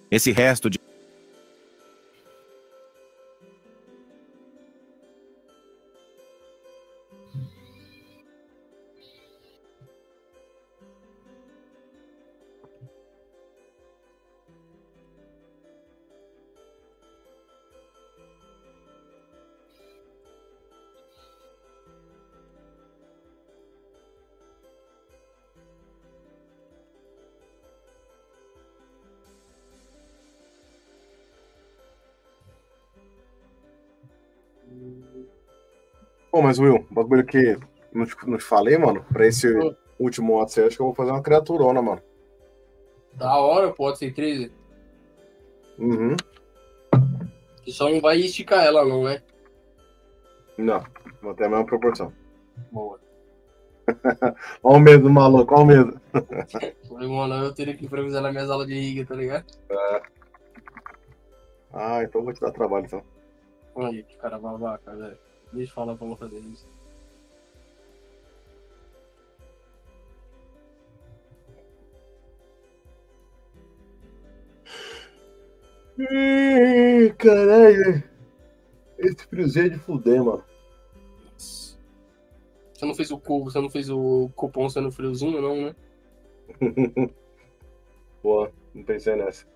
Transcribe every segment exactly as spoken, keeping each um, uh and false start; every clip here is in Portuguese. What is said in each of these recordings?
Esse resto de... Pô, mas Will, o bagulho que não te, não te falei, mano, pra esse Pô, último Odyssey, acho que eu vou fazer uma criaturona, mano. da hora, pode ser treze. Uhum. Que só não vai esticar ela, não, né? Não, vou ter a mesma proporção. Boa. Olha o medo do maluco, olha o medo. Falei, mano, eu teria que improvisar nas minhas aulas de riga, tá ligado? Ah, então vou te dar trabalho, então. Olha que cara babaca, velho. Deixa eu falar pra eu fazer isso. Ih, caralho. Esse friozinho é de fuder, mano. Você não fez o cu, você não fez o cupom sendo friozinho, não, né? Pô, não pensei nessa.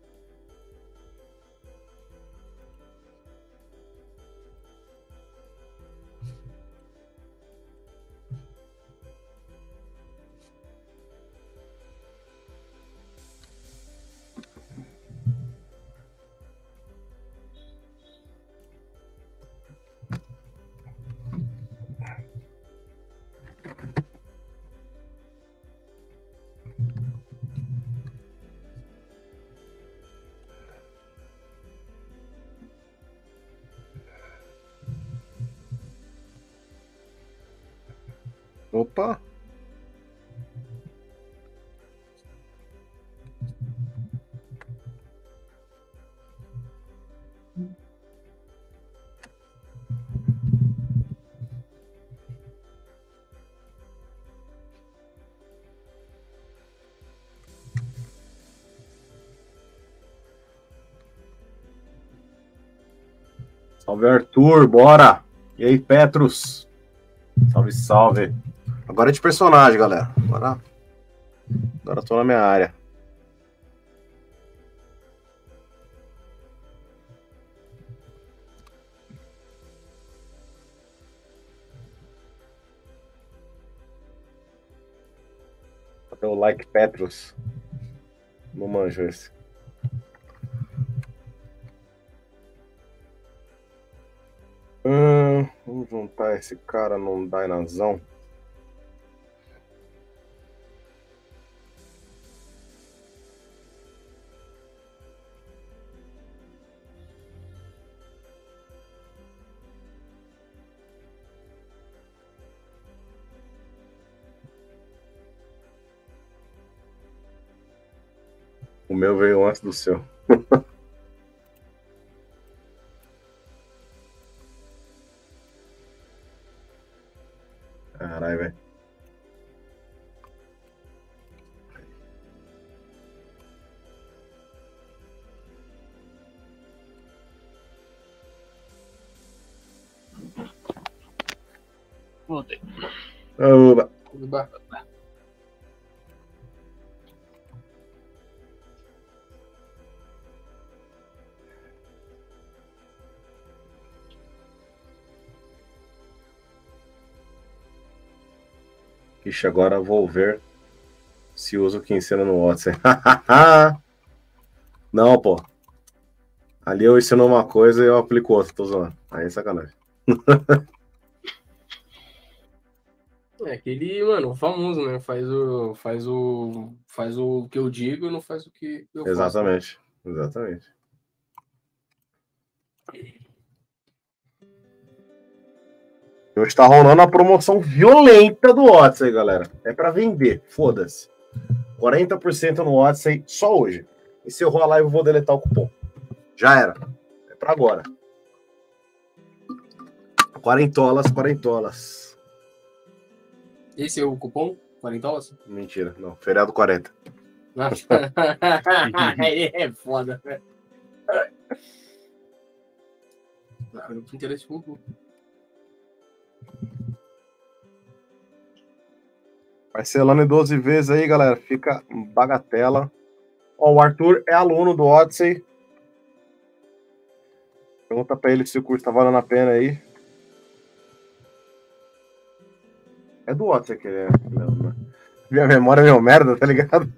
Opa! Salve, Arthur, bora! E aí, Petrus? Salve, salve. Agora é de personagem, galera. Agora, agora tô na minha área. Cadê o like Petrus? Não manjo esse. Hum, vamos juntar esse cara num Dainazão. O meu veio antes do seu. Caralho, velho. Voltei. Oba. Tudo bem. Ixi, agora vou ver se usa o que ensina no WhatsApp. Não, pô. Ali eu ensino uma coisa e eu aplico outra, tô zoando. Aí é sacanagem. É aquele, mano, famoso, né? Faz o, faz o, faz o que eu digo e não faz o que eu faço, né? Exatamente. Exatamente. Hoje tá rolando a promoção violenta do WhatsApp, galera. É pra vender, foda-se. quarenta por cento no WhatsApp só hoje. Encerrou a live, eu vou deletar o cupom. Já era. É pra agora. Quarentolas, quarentolas. Esse é o cupom? quarenta dólares? Mentira, não. Feriado quarenta. É foda, velho. Ah, não tem interesse pouco. Parcelando em doze vezes aí, galera. Fica bagatela. Ó, o Arthur é aluno do Odyssey. Pergunta pra ele se o curso tá valendo a pena aí. É do Odyssey que ele é. Minha memória é meio merda, tá ligado?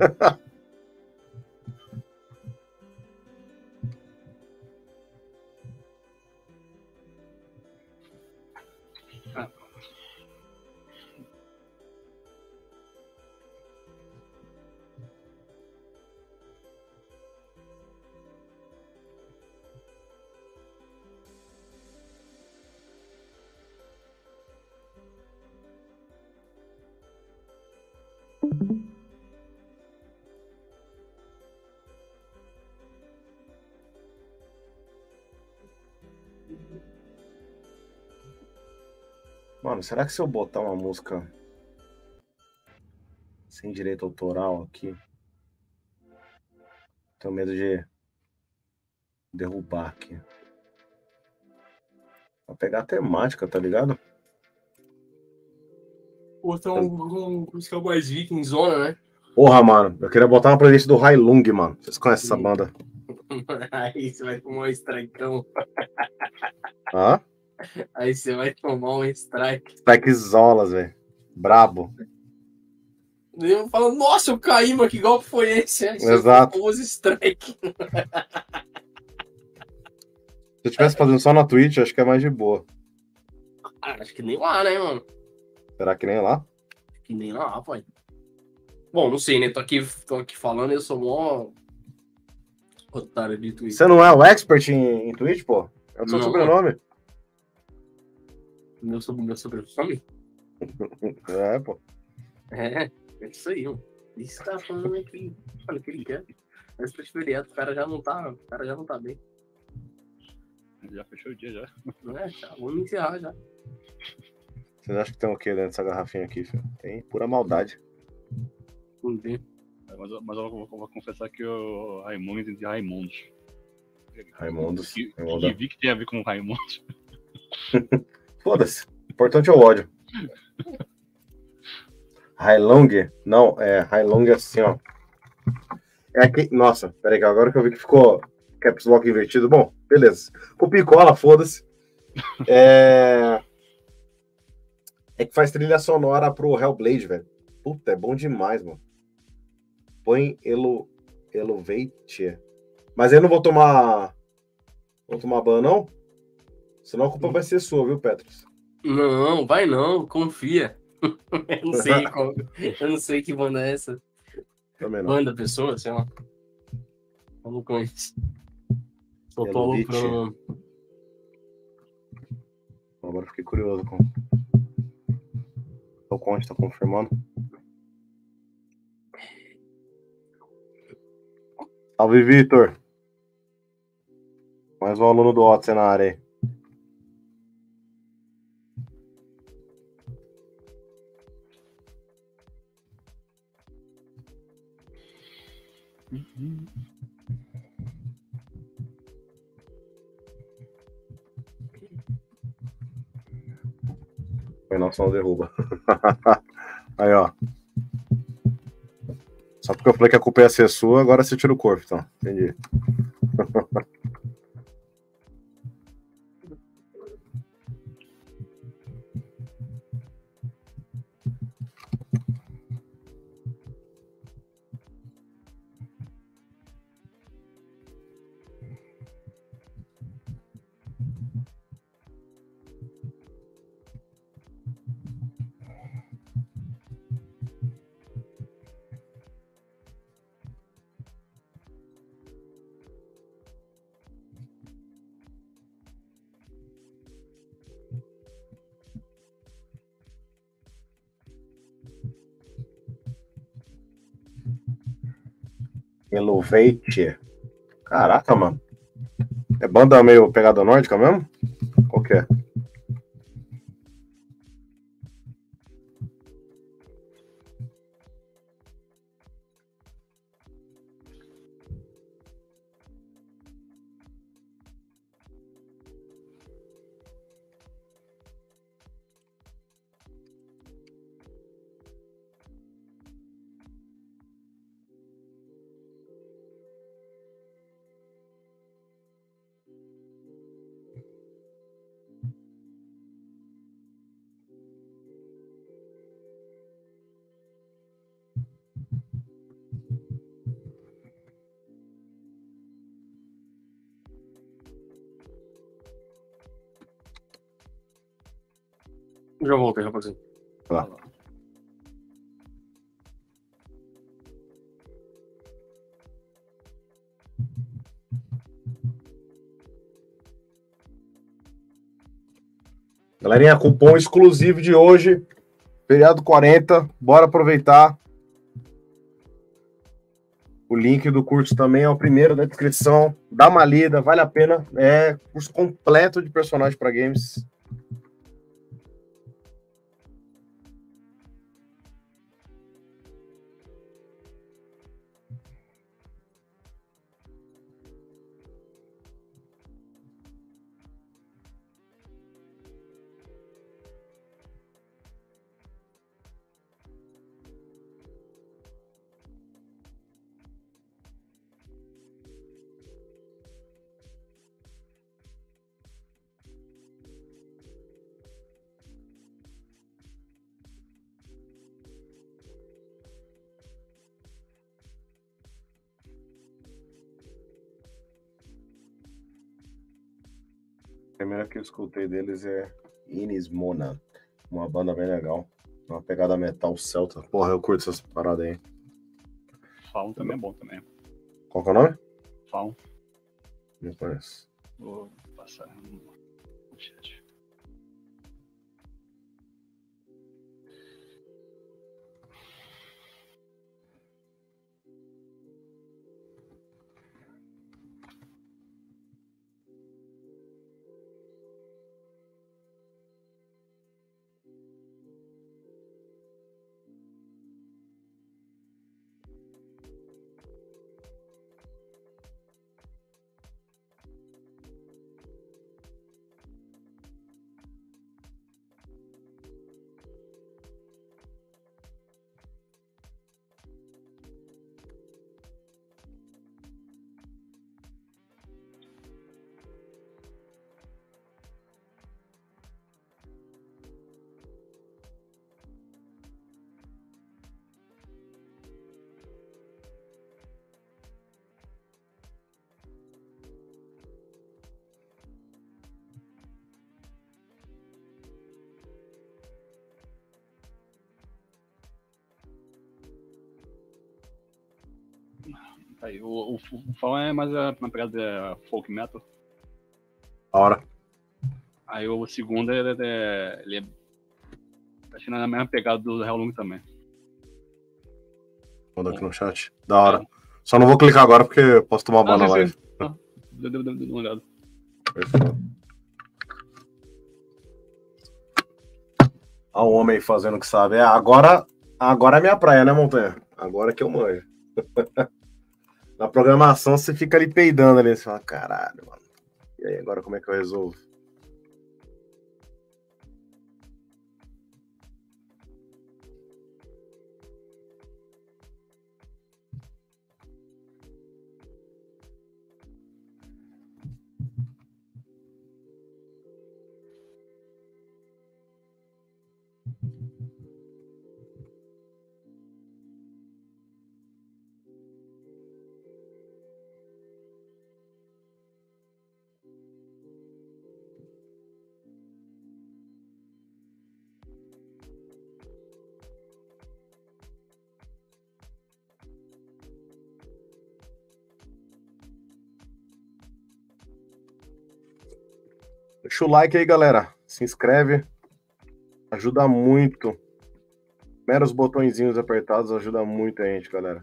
Mano, será que se eu botar uma música sem direito autoral aqui, tenho medo de derrubar aqui. Pra pegar a temática, tá ligado? Botar um música mais vikingzona, né? Porra, mano, eu queria botar uma playlist do Hailung, mano. Vocês conhecem essa banda? Aí você vai tomar um strikeão. Hã? Aí você vai tomar um strike. Strikezolas, velho. Brabo. Eu falo, nossa, eu caí, mas que golpe foi esse? Aí exato. Os strike. Se eu tivesse fazendo só na Twitch, acho que é mais de boa. Ah, acho que nem lá, né, mano? Será que nem lá? Acho que nem lá, pai. Bom, não sei, né? Tô aqui, tô aqui falando, eu sou mó otário de Twitch. Você não é o expert em, em Twitch, pô? É o seu Não. sobrenome. Meu, sobre, meu sobrenome? É, pô. É, é isso aí, mano. Isso tá falando aqui. Olha o que ele quer. Mas pra feriado, o cara já não tá. O cara já não tá bem. Já fechou o dia já. É, já, vamos encerrar já. Vocês acham que tem o que dentro dessa garrafinha aqui, filho? Tem pura maldade. Vamos ver. Mas, mas eu, vou, eu vou confessar que o Raimundo de Raimundos. Raimundos. Que, Raimundo. que vi que tem a ver com Raimundos. Foda-se. O importante é o ódio. Hailung? Não, é Hailung assim, ó. É aqui. Nossa, peraí, que agora que eu vi que ficou caps lock invertido. Bom, beleza. Copia e cola, foda-se. É... é que faz trilha sonora pro Hellblade, velho. Puta, é bom demais, mano. Põe Elo... Elevate. Mas eu não vou tomar. Vou tomar ban, não? Senão a culpa vai ser sua, viu, Petros? Não, vai não, confia. Eu não sei qual, eu não sei que banda é essa. Também não. Banda, pessoa, sei lá. Eu não conheço. Só tô Elevate. aloprando. Agora eu fiquei curioso com. O Conte tá confirmando. Salve, Vitor. Mais um aluno do Odyssey na área aí. Foi não, só não derruba. Aí, ó. Só porque eu falei que a culpa ia ser sua, agora você tira o corpo, então. Entendi. Elevate. Caraca, mano. É banda meio pegada nórdica mesmo? Qual que é? Já voltei, rapazinho. Tá. Galerinha, cupom exclusivo de hoje, feriado quarenta, bora aproveitar. O link do curso também é o primeiro da descrição. Dá uma lida, vale a pena. É curso completo de personagem para games. A primeira que eu escutei deles é Inis Mona, uma banda bem legal, uma pegada metal celta. Porra, eu curto essas paradas aí. Faun também é bom também. Qual que é o nome? Faun. Não conheço. Vou passar no chat. Aí, o, o, o Faun é mais uma pegada de folk metal. A hora. Aí o segundo ele é. Ele é acho que na mesma pegada do Hellung também. Manda aqui no chat. Da hora. Só não vou clicar agora porque eu posso tomar uma Ah, na sim, live. sim. Ah, deu, deu, deu, deu uma olhada. Olha o homem aí fazendo o que sabe. É, agora, agora é minha praia, né, Montanha? Agora que eu manjo. Na programação você fica ali peidando ali. Você fala, caralho, mano. E aí, agora como é que eu resolvo? Deixa o like aí, galera. Se inscreve. Ajuda muito. Meros botõezinhos apertados ajuda muito a gente, galera.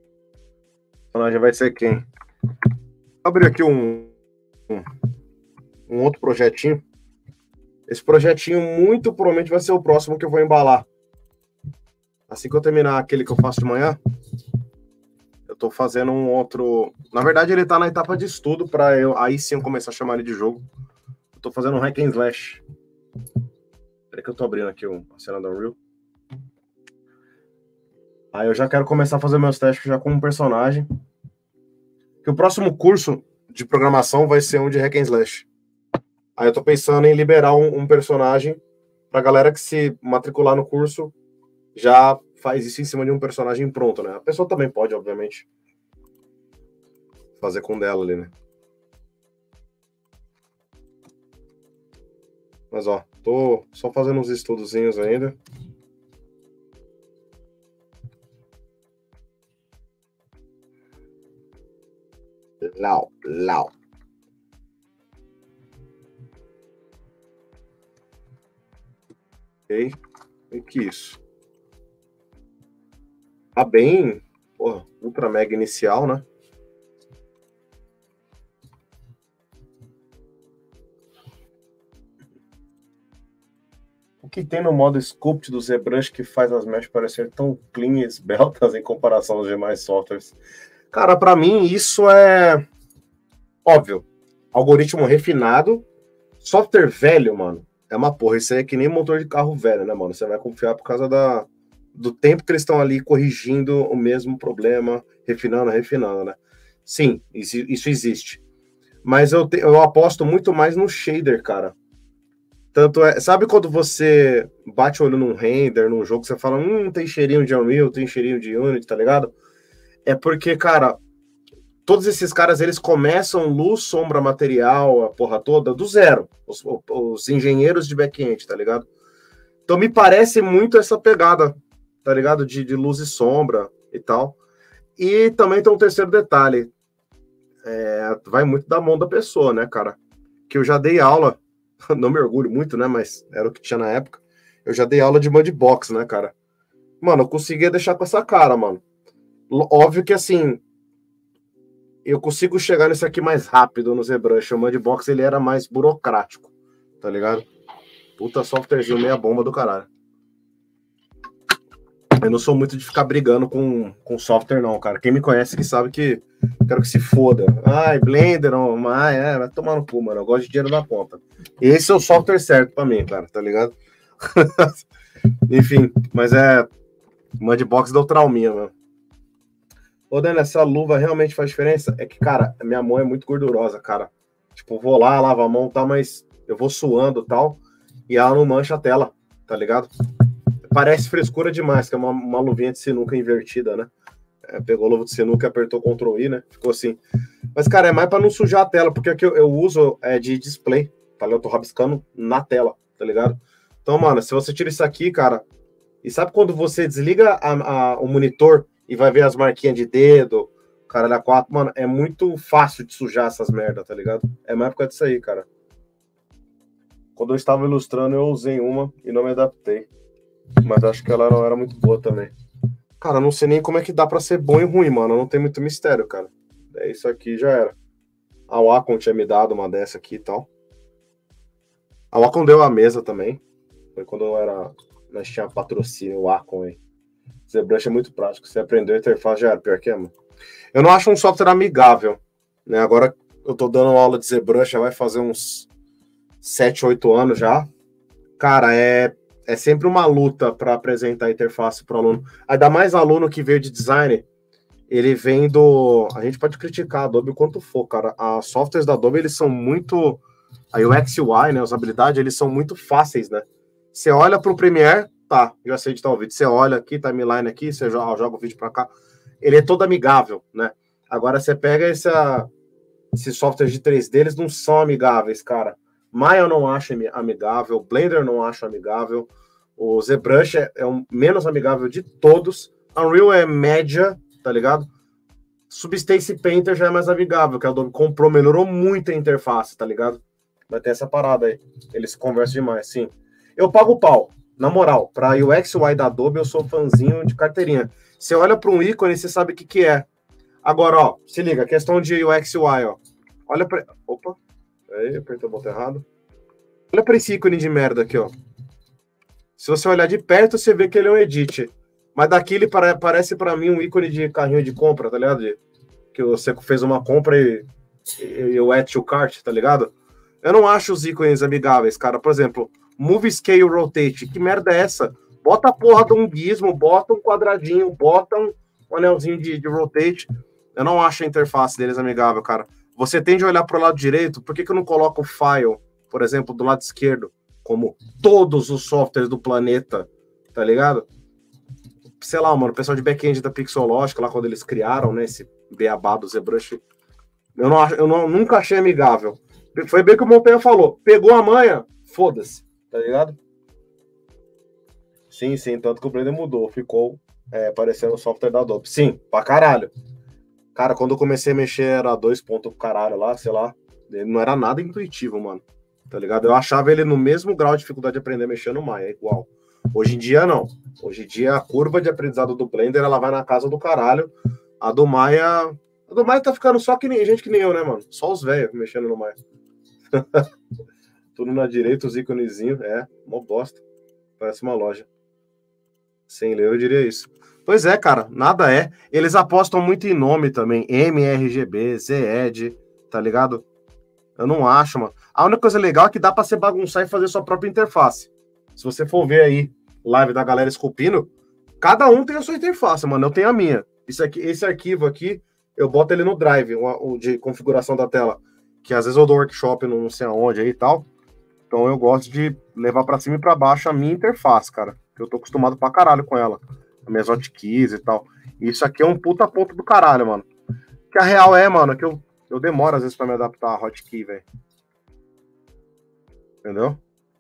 O personagem vai ser quem? Vou abrir aqui um, um um outro projetinho. Esse projetinho muito provavelmente vai ser o próximo que eu vou embalar. Assim que eu terminar aquele que eu faço de manhã, eu tô fazendo um outro... Na verdade, ele tá na etapa de estudo para eu aí sim eu começar a chamar ele de jogo. Eu tô fazendo um hack and slash. Peraí que eu tô abrindo aqui a cena da Unreal. Aí eu já quero começar a fazer meus testes já com um personagem. Que o próximo curso de programação vai ser um de hack and slash. Aí eu tô pensando em liberar um, um personagem pra galera que se matricular no curso já faz isso em cima de um personagem pronto, né? A pessoa também pode, obviamente, fazer com dela ali, né? Mas, ó, tô só fazendo uns estudozinhos ainda. Lau, lau. Ok. E que isso? Tá bem, porra, ultra mega inicial, né? O que tem no modo Sculpt do ZBrush que faz as meshes parecerem tão clean e esbeltas em comparação aos demais softwares? Cara, pra mim isso é óbvio. Algoritmo refinado, software velho, mano. É uma porra. Isso aí é que nem motor de carro velho, né, mano? Você vai confiar por causa da, do tempo que eles estão ali corrigindo o mesmo problema, refinando, refinando, né? Sim, isso, isso existe. Mas eu, te, eu aposto muito mais no shader, cara. Tanto é... Sabe quando você bate o olho num render, num jogo, você fala, hum, tem cheirinho de Unreal, tem cheirinho de Unity, tá ligado? É porque, cara, todos esses caras, eles começam luz, sombra, material, a porra toda, do zero. Os, os engenheiros de back-end, tá ligado? Então me parece muito essa pegada, tá ligado? De, de luz e sombra e tal. E também tem um terceiro detalhe. É, vai muito da mão da pessoa, né, cara? Que eu já dei aula, não me orgulho muito, né, mas era o que tinha na época. Eu já dei aula de Mudbox, né, cara? Mano, eu conseguia deixar com essa cara, mano. Óbvio que, assim, eu consigo chegar nesse aqui mais rápido no ZBrush. O Mudbox, ele era mais burocrático, tá ligado? Puta softwarezinho meia bomba do caralho. Eu não sou muito de ficar brigando com, com software, não, cara. Quem me conhece que sabe que quero que se foda. Ai, Blender, oh, ai, é, vai tomar no cu, mano. Eu gosto de dinheiro na ponta. Esse é o software certo pra mim, cara, tá ligado? Enfim, mas é... Mudbox deu trauminha, mano. Ô, Dani, essa luva realmente faz diferença? É que, cara, a minha mão é muito gordurosa, cara. Tipo, vou lá, lavo a mão e tal, mas eu vou suando e tal, e ela não mancha a tela, tá ligado? Parece frescura demais, que é uma, uma luvinha de sinuca invertida, né? É, pegou a luva de sinuca e apertou control I, né? Ficou assim. Mas, cara, é mais pra não sujar a tela, porque aqui eu, eu uso é de display, tá ligado? Eu tô rabiscando na tela, tá ligado? Então, mano, se você tira isso aqui, cara, e sabe quando você desliga a, a, o monitor e vai ver as marquinhas de dedo, caralho, a quatro, mano, é muito fácil de sujar essas merda, tá ligado? É mais por causa disso aí, cara. Quando eu estava ilustrando, eu usei uma e não me adaptei. Mas acho que ela não era muito boa também. Cara, eu não sei nem como é que dá pra ser bom e ruim, mano. Não tem muito mistério, cara. É isso aqui, já era. A Wacom tinha me dado uma dessa aqui e tal. A Wacom deu a mesa também. Foi quando eu era... Nós tinha patrocínio, o Wacom aí. ZBrush é muito prático. Você aprendeu a interface, já era. Pior que é, mano. Eu não acho um software amigável, né? Agora eu tô dando aula de ZBrush, já vai fazer uns sete, oito anos já. Cara, é... É sempre uma luta para apresentar a interface para o aluno. Ainda mais aluno que veio de design, ele vem do... A gente pode criticar a Adobe o quanto for, cara. As softwares da Adobe, eles são muito... A U X e U I, né, a usabilidade, eles são muito fáceis, né? Você olha para o Premiere, tá, já sei editar o vídeo. Você olha aqui, timeline aqui, você joga, joga o vídeo para cá. Ele é todo amigável, né? Agora você pega essa, esses softwares de três D, eles não são amigáveis, cara. Maya eu não acho amigável, Blender eu não acho amigável, o ZBrush é, é o menos amigável de todos, Unreal é média, tá ligado? Substance Painter já é mais amigável, que a Adobe comprou, melhorou muito a interface, tá ligado? Vai ter essa parada aí, eles conversam demais, sim. Eu pago o pau, na moral, pra U X U I da Adobe eu sou fãzinho de carteirinha. Você olha para um ícone, você sabe o que que é. Agora, ó, se liga, questão de U X U I, ó. Olha pra... Opa! Aí, apertou o botão errado. Olha pra esse ícone de merda aqui, ó. Se você olhar de perto, você vê que ele é um edit. Mas daqui ele para, parece pra mim um ícone de carrinho de compra, tá ligado? De, que você fez uma compra e, e, e o add to cart, tá ligado? Eu não acho os ícones amigáveis, cara. Por exemplo, Move Scale Rotate. Que merda é essa? Bota a porra de um gizmo, bota um quadradinho, bota um, um anelzinho de, de rotate. Eu não acho a interface deles amigável, cara. Você tende a olhar pro lado direito, por que que eu não coloco o file, por exemplo, do lado esquerdo, como todos os softwares do planeta, tá ligado? Sei lá, mano, o pessoal de back-end da Pixologic, lá quando eles criaram, né, esse beabá do ZBrush, eu, não, eu não, nunca achei amigável. Foi bem que o Montanha falou, pegou a manha, foda-se, tá ligado? Sim, sim, tanto que o Blender mudou, ficou é, parecendo o software da Adobe. Sim, pra caralho. Cara, quando eu comecei a mexer era dois pontos caralho lá, sei lá, ele não era nada intuitivo, mano, tá ligado? Eu achava ele no mesmo grau de dificuldade de aprender a mexer no Maya, igual. Hoje em dia, não. Hoje em dia, a curva de aprendizado do Blender, ela vai na casa do caralho. A do Maya... A do Maya tá ficando só que nem gente que nem eu, né, mano? Só os velhos mexendo no Maya. Tudo na direita, os íconezinhos. É, mó bosta. Parece uma loja. Sem ler, eu diria isso. Pois é, cara, nada é. Eles apostam muito em nome também. M R G B, Z E D, tá ligado? Eu não acho, mano. A única coisa legal é que dá pra você bagunçar e fazer sua própria interface. Se você for ver aí live da galera esculpindo, cada um tem a sua interface, mano. Eu tenho a minha. Isso aqui, esse arquivo aqui, eu boto ele no Drive, o de configuração da tela. Que às vezes eu dou workshop não sei aonde aí e tal. Então eu gosto de levar pra cima e pra baixo a minha interface, cara. Que eu tô acostumado pra caralho com ela. As minhas hotkeys e tal. E isso aqui é um puta ponto do caralho, mano. Que a real é, mano, que eu, eu demoro às vezes pra me adaptar a hotkey, velho. Entendeu?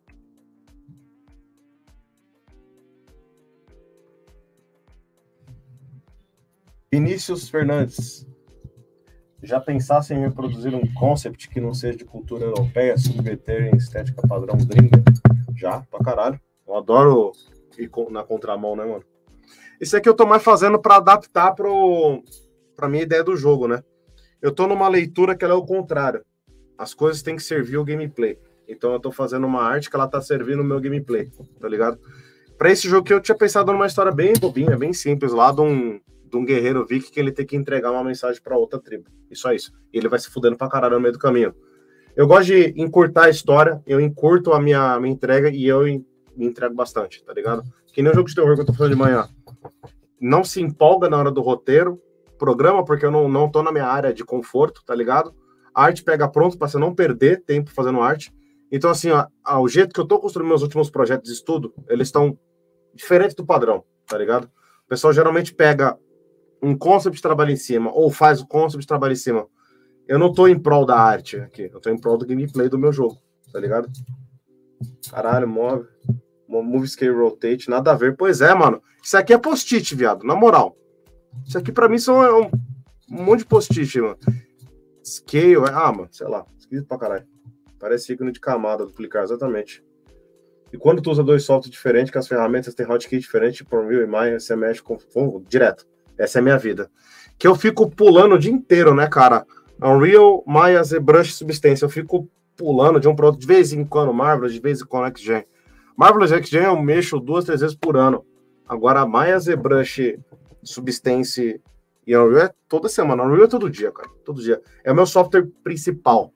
Vinícius Fernandes. Já pensasse em reproduzir um concept que não seja de cultura europeia, subverter em estética padrão gringa? Já, pra caralho. Eu adoro ir na contramão, né, mano? Isso aqui eu tô mais fazendo pra adaptar pro, pra minha ideia do jogo, né? Eu tô numa leitura que ela é o contrário. As coisas têm que servir o gameplay. Então eu tô fazendo uma arte que ela tá servindo o meu gameplay, tá ligado? Pra esse jogo que eu tinha pensado numa história bem bobinha, bem simples, lá de um... de um guerreiro viking que ele tem que entregar uma mensagem para outra tribo. E só isso. E ele vai se fudendo pra caralho no meio do caminho. Eu gosto de encurtar a história, eu encurto a minha, minha entrega e eu me entrego bastante, tá ligado? Que nem o jogo de terror que eu tô fazendo de manhã. Não se empolga na hora do roteiro, programa porque eu não, não tô na minha área de conforto, tá ligado? A arte pega pronto pra você não perder tempo fazendo arte. Então, assim, ó, ó, o jeito que eu tô construindo meus últimos projetos de estudo, eles estão diferentes do padrão, tá ligado? O pessoal geralmente pega um concept de trabalho em cima, ou faz o concept de trabalho em cima. Eu não tô em prol da arte aqui, eu tô em prol do gameplay do meu jogo, tá ligado? Caralho, move, move scale rotate, nada a ver. Pois é, mano, isso aqui é post-it, viado, na moral. Isso aqui pra mim são um, um monte de post-it, mano. Scale, ah, mano, sei lá, esquisito pra caralho. Parece ícone de camada, duplicar, exatamente. E quando tu usa dois softwares diferentes, que as ferramentas têm hotkey diferente, tipo Unreal e Maya, você mexe com fogo direto. Essa é a minha vida. Que eu fico pulando o dia inteiro, né, cara? Unreal, Maya, ZBrush, Substance. Eu fico pulando de um para outro, de vez em quando, Marvelous, de vez em quando, XGen. Marvelous e XGen eu mexo duas, três vezes por ano. Agora, Maya, ZBrush, Substance e Unreal é toda semana. Unreal é todo dia, cara. Todo dia. É o meu software principal.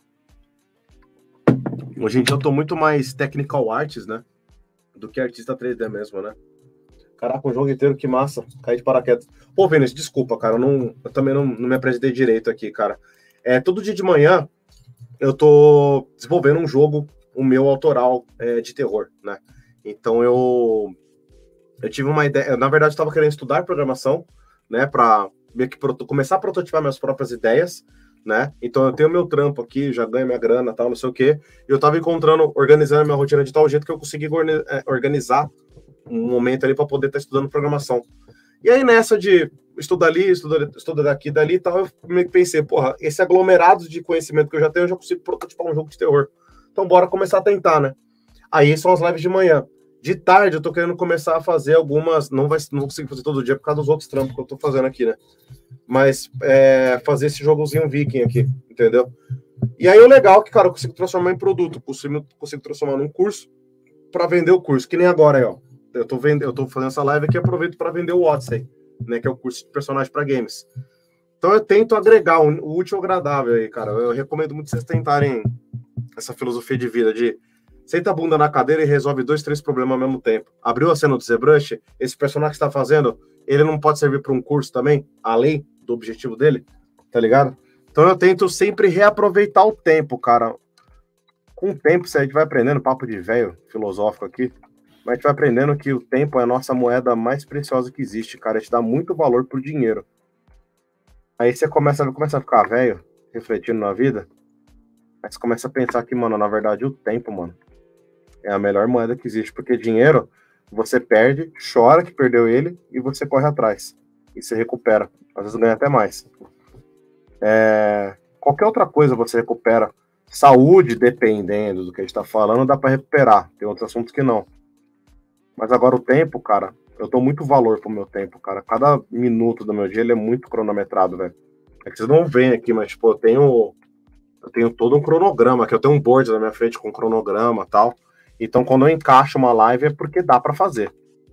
Hoje em dia eu tô muito mais technical artist, né? Do que artista três D mesmo, né? Caraca, o jogo inteiro, que massa. Caí de paraquedas. Pô, Vinícius, desculpa, cara. Eu, não, eu também não, não me apresentei direito aqui, cara. É, todo dia de manhã eu tô desenvolvendo um jogo, o meu autoral é, de terror, né? Então eu, eu tive uma ideia. Eu, na verdade, eu estava querendo estudar programação, né? Pra meio que proto, começar a prototipar minhas próprias ideias, né? Então eu tenho meu trampo aqui, já ganho minha grana, tal, não sei o quê. E eu tava encontrando, organizando a minha rotina de tal jeito que eu consegui organizar um momento ali para poder estar tá estudando programação. E aí nessa de estudar ali, estudar, estudar daqui, dali e tal, eu meio que pensei, porra, esse aglomerado de conhecimento que eu já tenho, eu já consigo prototipar um jogo de terror. Então bora começar a tentar, né? Aí são as lives de manhã. De tarde eu tô querendo começar a fazer algumas, não vai não consigo fazer todo dia por causa dos outros trampos que eu tô fazendo aqui, né? Mas é, fazer esse jogozinho viking aqui, entendeu? E aí o legal é que, cara, eu consigo transformar em produto, consigo, consigo transformar num curso para vender o curso, que nem agora aí, ó. Eu tô, vendo, eu tô fazendo essa live aqui e aproveito para vender o Odyssey, né, que é o curso de personagem para games. Então eu tento agregar o, o útil ao agradável aí, cara. Eu recomendo muito vocês tentarem essa filosofia de vida de senta a bunda na cadeira e resolve dois, três problemas ao mesmo tempo. Abriu a cena do ZBrush, esse personagem que você tá fazendo, ele não pode servir para um curso também, além do objetivo dele, tá ligado? Então eu tento sempre reaproveitar o tempo, cara. Com o tempo, a gente vai aprendendo, papo de velho filosófico aqui, mas a gente vai aprendendo que o tempo é a nossa moeda mais preciosa que existe, cara. A gente dá muito valor pro dinheiro. Aí você começa, começa a ficar velho, refletindo na vida, aí você começa a pensar que, mano, na verdade, o tempo, mano, é a melhor moeda que existe, porque dinheiro, você perde, chora que perdeu ele, e você corre atrás. E você recupera. Às vezes ganha até mais. É... Qualquer outra coisa você recupera. Saúde, dependendo do que a gente tá falando, dá pra recuperar. Tem outros assuntos que não. Mas agora o tempo, cara, eu dou muito valor pro meu tempo, cara. Cada minuto do meu dia, ele é muito cronometrado, velho. É que vocês não veem aqui, mas, tipo, eu tenho... Eu tenho todo um cronograma, que eu tenho um board na minha frente com cronograma e tal. Então, quando eu encaixo uma live, é porque dá pra fazer.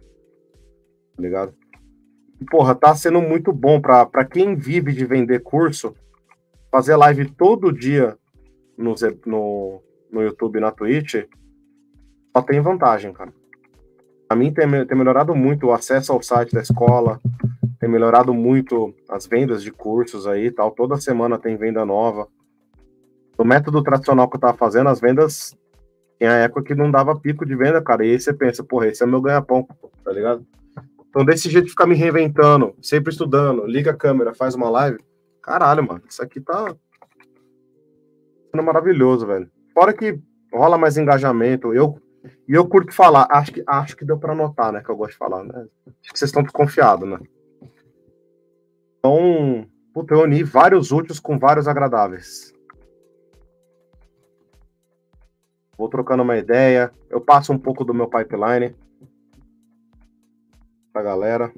Tá ligado? E, porra, tá sendo muito bom pra, pra quem vive de vender curso, fazer live todo dia no, no, no YouTube e na Twitch, só tem vantagem, cara. Pra mim, tem, tem melhorado muito o acesso ao site da escola, tem melhorado muito as vendas de cursos aí e tal. Toda semana tem venda nova. No método tradicional que eu tava fazendo, as vendas, tinha época que não dava pico de venda, cara. E aí você pensa, porra, esse é meu ganha-pão, tá ligado? Então, desse jeito de ficar me reinventando, sempre estudando, liga a câmera, faz uma live, caralho, mano, isso aqui tá sendo maravilhoso, velho. Fora que rola mais engajamento, eu, e eu curto falar, acho que, acho que deu pra notar, né, que eu gosto de falar, né? Acho que vocês estão confiados, né? Então, puta, eu uni vários úteis com vários agradáveis. Vou trocando uma ideia, eu passo um pouco do meu pipeline pra galera.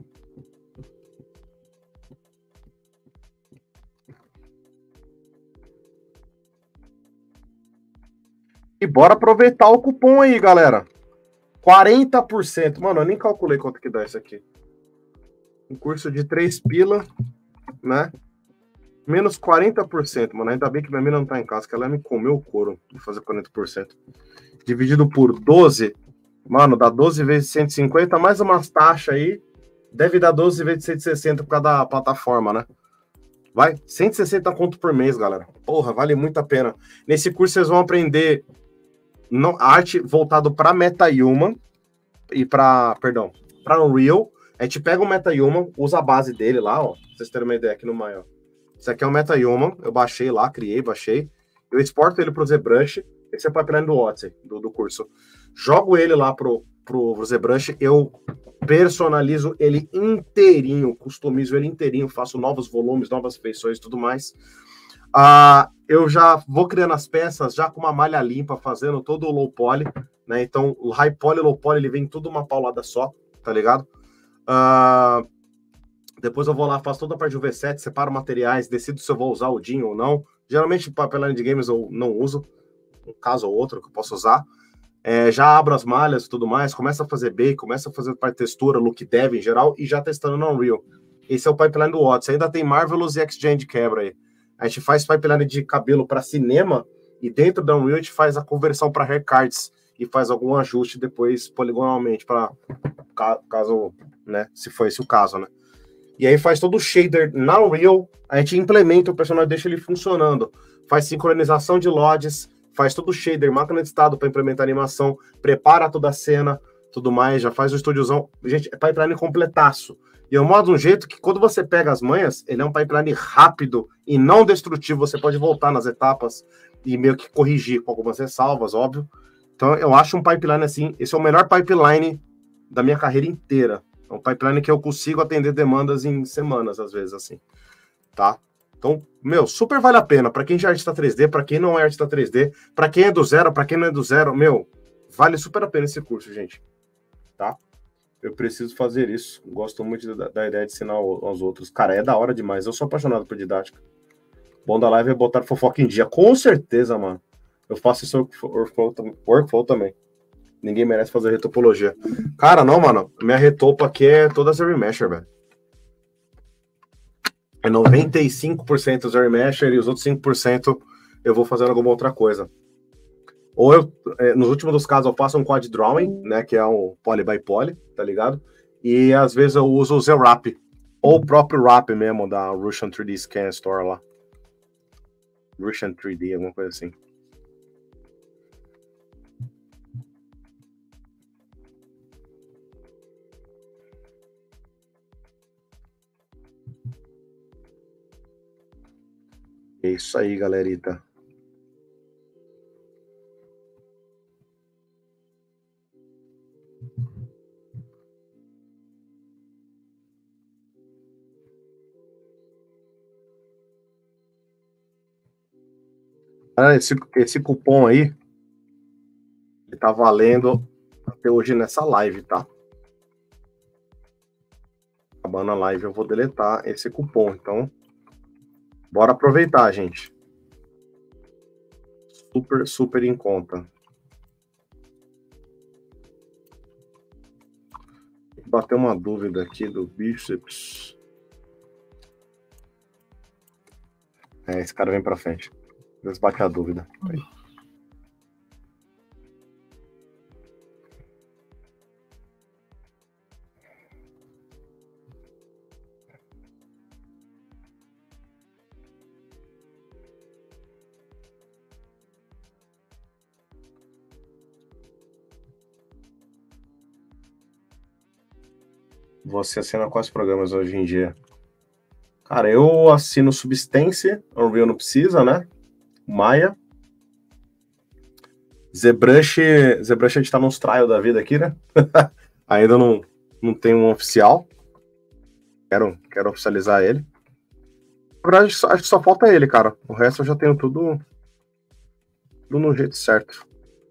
E bora aproveitar o cupom aí, galera. quarenta por cento. Mano, eu nem calculei quanto que dá isso aqui. Um curso de três pila, né? Menos quarenta por cento, mano. Ainda bem que minha mina não tá em casa, que ela me comeu o couro de fazer quarenta por cento. Dividido por doze, mano, dá doze vezes cento e cinquenta, mais umas taxas aí. Deve dar doze vezes cento e sessenta por causa da plataforma, né? Vai, cento e sessenta conto por mês, galera. Porra, vale muito a pena. Nesse curso vocês vão aprender no, arte voltado para MetaHuman e para, perdão, para Unreal. A gente pega o MetaHuman, usa a base dele lá, ó. Pra vocês terem uma ideia aqui no maior. Esse aqui é o MetaHuman, eu baixei lá, criei, baixei. Eu exporto ele pro ZBrush. Esse é o pipeline do Odyssey, do, do curso. Jogo ele lá pro, pro ZBrush, eu personalizo ele inteirinho, customizo ele inteirinho, faço novos volumes, novas feições e tudo mais. Ah, eu já vou criando as peças já com uma malha limpa, fazendo todo o low poly, né? Então, o high poly e low poly, ele vem tudo uma paulada só, tá ligado? Ah, depois eu vou lá, faço toda a parte do V sete, separo materiais, decido se eu vou usar o D I N ou não. Geralmente, pipeline de games eu não uso, um caso ou outro que eu posso usar. É, já abro as malhas e tudo mais, começa a fazer bake, começa a fazer parte de textura, look dev em geral, e já testando no Unreal. Esse é o pipeline do Odyssey. Ainda tem Marvelous e X-Gen de quebra aí. A gente faz pipeline de cabelo para cinema, e dentro da Unreal a gente faz a conversão para haircards, e faz algum ajuste depois poligonalmente, para caso, né, se for esse o caso, né. E aí faz todo o shader na Unreal, a gente implementa o personagem, deixa ele funcionando. Faz sincronização de L O Ds, faz todo o shader, máquina de estado para implementar animação, prepara toda a cena, tudo mais, já faz o estúdiozão. Gente, é pipeline completaço. E eu modo de um jeito que quando você pega as manhas, ele é um pipeline rápido e não destrutivo. Você pode voltar nas etapas e meio que corrigir com algumas ressalvas, óbvio. Então eu acho um pipeline assim, esse é o melhor pipeline da minha carreira inteira. É um pipeline que eu consigo atender demandas em semanas, às vezes, assim, tá? Então, meu, super vale a pena. Para quem já é artista três D, para quem não é artista três D, para quem é do zero, para quem não é do zero, meu, vale super a pena esse curso, gente. Tá? Eu preciso fazer isso. Gosto muito da, da ideia de ensinar aos outros. Cara, é da hora demais. Eu sou apaixonado por didática. Bom da live é botar fofoca em dia. Com certeza, mano. Eu faço esse workflow, workflow também. Ninguém merece fazer retopologia. Cara, não, mano. Minha retopa aqui é toda Zero Mesher, velho. É noventa e cinco por cento Zero Mesher e os outros cinco por cento eu vou fazendo alguma outra coisa. Ou eu, nos últimos dos casos, eu faço um quad drawing, né? Que é um poly by poly, tá ligado? E às vezes eu uso o Z-Wrap. Ou o próprio wrap mesmo, da Russian três D Scan Store lá. Russian três D, alguma coisa assim. É isso aí, galerita. Ah, esse, esse cupom aí, ele tá valendo até hoje nessa live, tá? Acabando a live, eu vou deletar esse cupom, então bora aproveitar, gente. Super, super em conta. Bateu uma dúvida aqui do Bíceps. É, esse cara vem pra frente. Deus bate a dúvida. Aí. Você assina quais programas hoje em dia? Cara, eu assino Substance, Unreal não precisa, né? Maya. ZBrush, ZBrush a gente tá nos trial da vida aqui, né? Ainda não, não tem um oficial. Quero, quero oficializar ele. Na verdade, acho que só falta ele, cara. O resto eu já tenho tudo, tudo no jeito certo.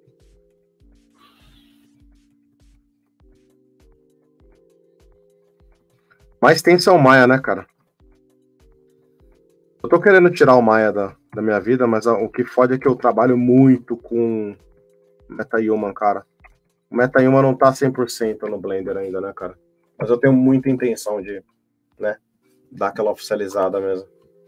Mas tem seu Maya, né, cara? Eu tô querendo tirar o Maya da, da minha vida, mas o que fode é que eu trabalho muito com MetaHuman, cara. O MetaHuman não tá cem por cento no Blender ainda, né, cara? Mas eu tenho muita intenção de, né, dar aquela oficializada mesmo.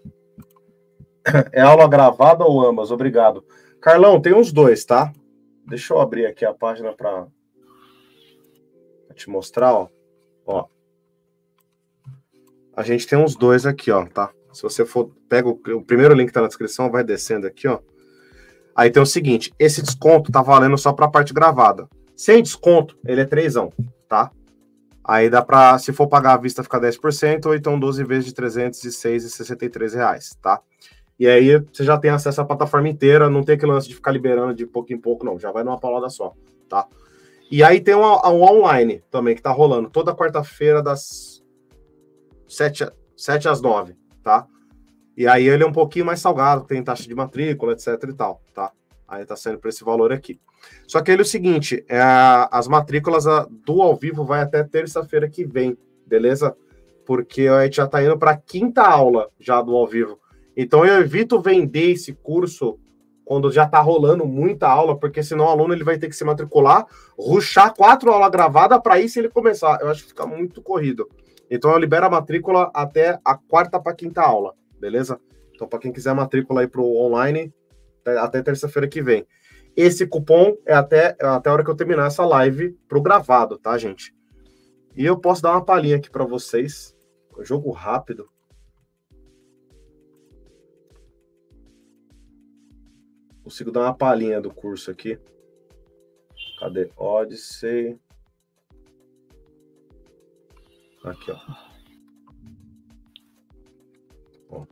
É aula gravada ou ambas? Obrigado. Carlão, tem uns dois, tá? Deixa eu abrir aqui a página pra, pra te mostrar, ó. Ó. A gente tem uns dois aqui, ó, tá? Se você for, pega o, o primeiro link que tá na descrição, vai descendo aqui, ó. Aí tem o seguinte, esse desconto tá valendo só pra parte gravada. Sem desconto, ele é trezão, tá? Aí dá pra, se for pagar à vista, ficar dez por cento, ou então doze vezes de trezentos e seis reais e sessenta e três centavos, tá? E aí você já tem acesso à plataforma inteira, não tem aquele lance de ficar liberando de pouco em pouco, não. Já vai numa paulada só, tá? E aí tem um, um online também que tá rolando, toda quarta-feira das sete às nove, tá? E aí ele é um pouquinho mais salgado, tem taxa de matrícula, etc e tal, tá? Aí tá saindo por esse valor aqui. Só que ele é o seguinte, é, as matrículas a, do ao vivo vai até terça-feira que vem, beleza? Porque a gente já tá indo para quinta aula já do ao vivo. Então eu evito vender esse curso quando já tá rolando muita aula, porque senão o aluno ele vai ter que se matricular, rushar quatro aulas gravadas para isso ele começar. Eu acho que fica muito corrido. Então eu libero a matrícula até a quarta para quinta aula, beleza? Então para quem quiser a matrícula aí pro online, até terça-feira que vem. Esse cupom é até, é até a hora que eu terminar essa live pro gravado, tá, gente? E eu posso dar uma palhinha aqui para vocês. Um jogo rápido. Consigo dar uma palhinha do curso aqui. Cadê? Odyssey. Aqui, ó. Ó.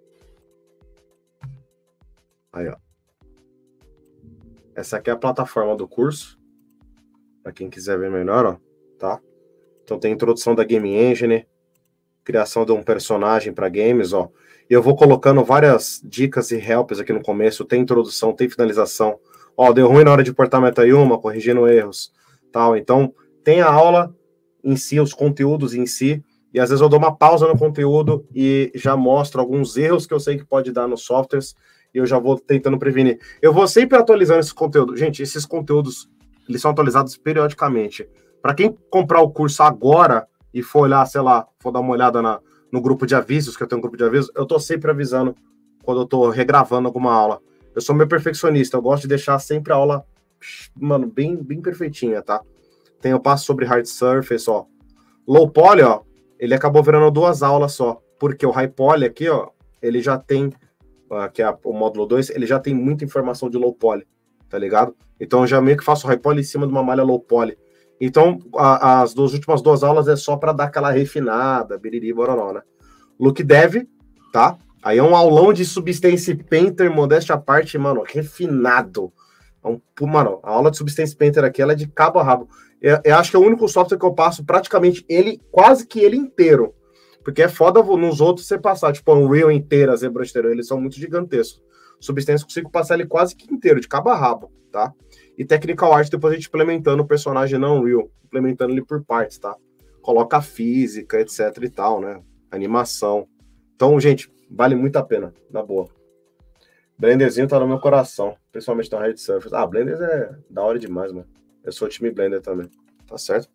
Aí, ó. Essa aqui é a plataforma do curso. Para quem quiser ver melhor, ó. Tá? Então tem introdução da Game Engine. Criação de um personagem para games, ó. E eu vou colocando várias dicas e helps aqui no começo. Tem introdução, tem finalização. Ó, deu ruim na hora de portar MetaHuman, corrigindo erros. Tal. Então, tem a aula em si, os conteúdos em si. e às vezes eu dou uma pausa no conteúdo e já mostro alguns erros que eu sei que pode dar nos softwares e eu já vou tentando prevenir. Eu vou sempre atualizando esse conteúdo. Gente, esses conteúdos, eles são atualizados periodicamente. Para quem comprar o curso agora e for olhar, sei lá, for dar uma olhada na, no grupo de avisos, que eu tenho um grupo de avisos, eu tô sempre avisando quando eu tô regravando alguma aula. Eu sou meio perfeccionista, eu gosto de deixar sempre a aula, mano, bem, bem perfeitinha, tá? Tem o passo sobre hard surface, ó. Low poly, ó, ele acabou virando duas aulas só, porque o high poly aqui, ó, ele já tem, que é o módulo dois, ele já tem muita informação de low poly, tá ligado? Então eu já meio que faço high poly em cima de uma malha low poly. Então a, as duas últimas duas aulas é só para dar aquela refinada, biriri, bororó, né? Look Dev, tá? Aí é um aulão de Substance Painter, modéstia à parte, mano, refinado. É um, mano, a aula de Substance Painter aqui, ela é de cabo a rabo. Eu, eu acho que é o único software que eu passo praticamente ele, quase que ele inteiro. Porque é foda nos outros você passar, tipo, um Unreal inteiro, a ZBrush inteiro, eles são muito gigantescos. Substance eu consigo passar ele quase que inteiro, de cabo a rabo, tá? E Technical Art, depois a gente implementando o personagem não Unreal, implementando ele por partes, tá? Coloca a física, etc e tal, né? Animação. Então, gente, vale muito a pena, na boa. Blenderzinho tá no meu coração, principalmente na Hard Surface. Ah, Blender é da hora demais, mano. Eu sou time Blender também, tá certo?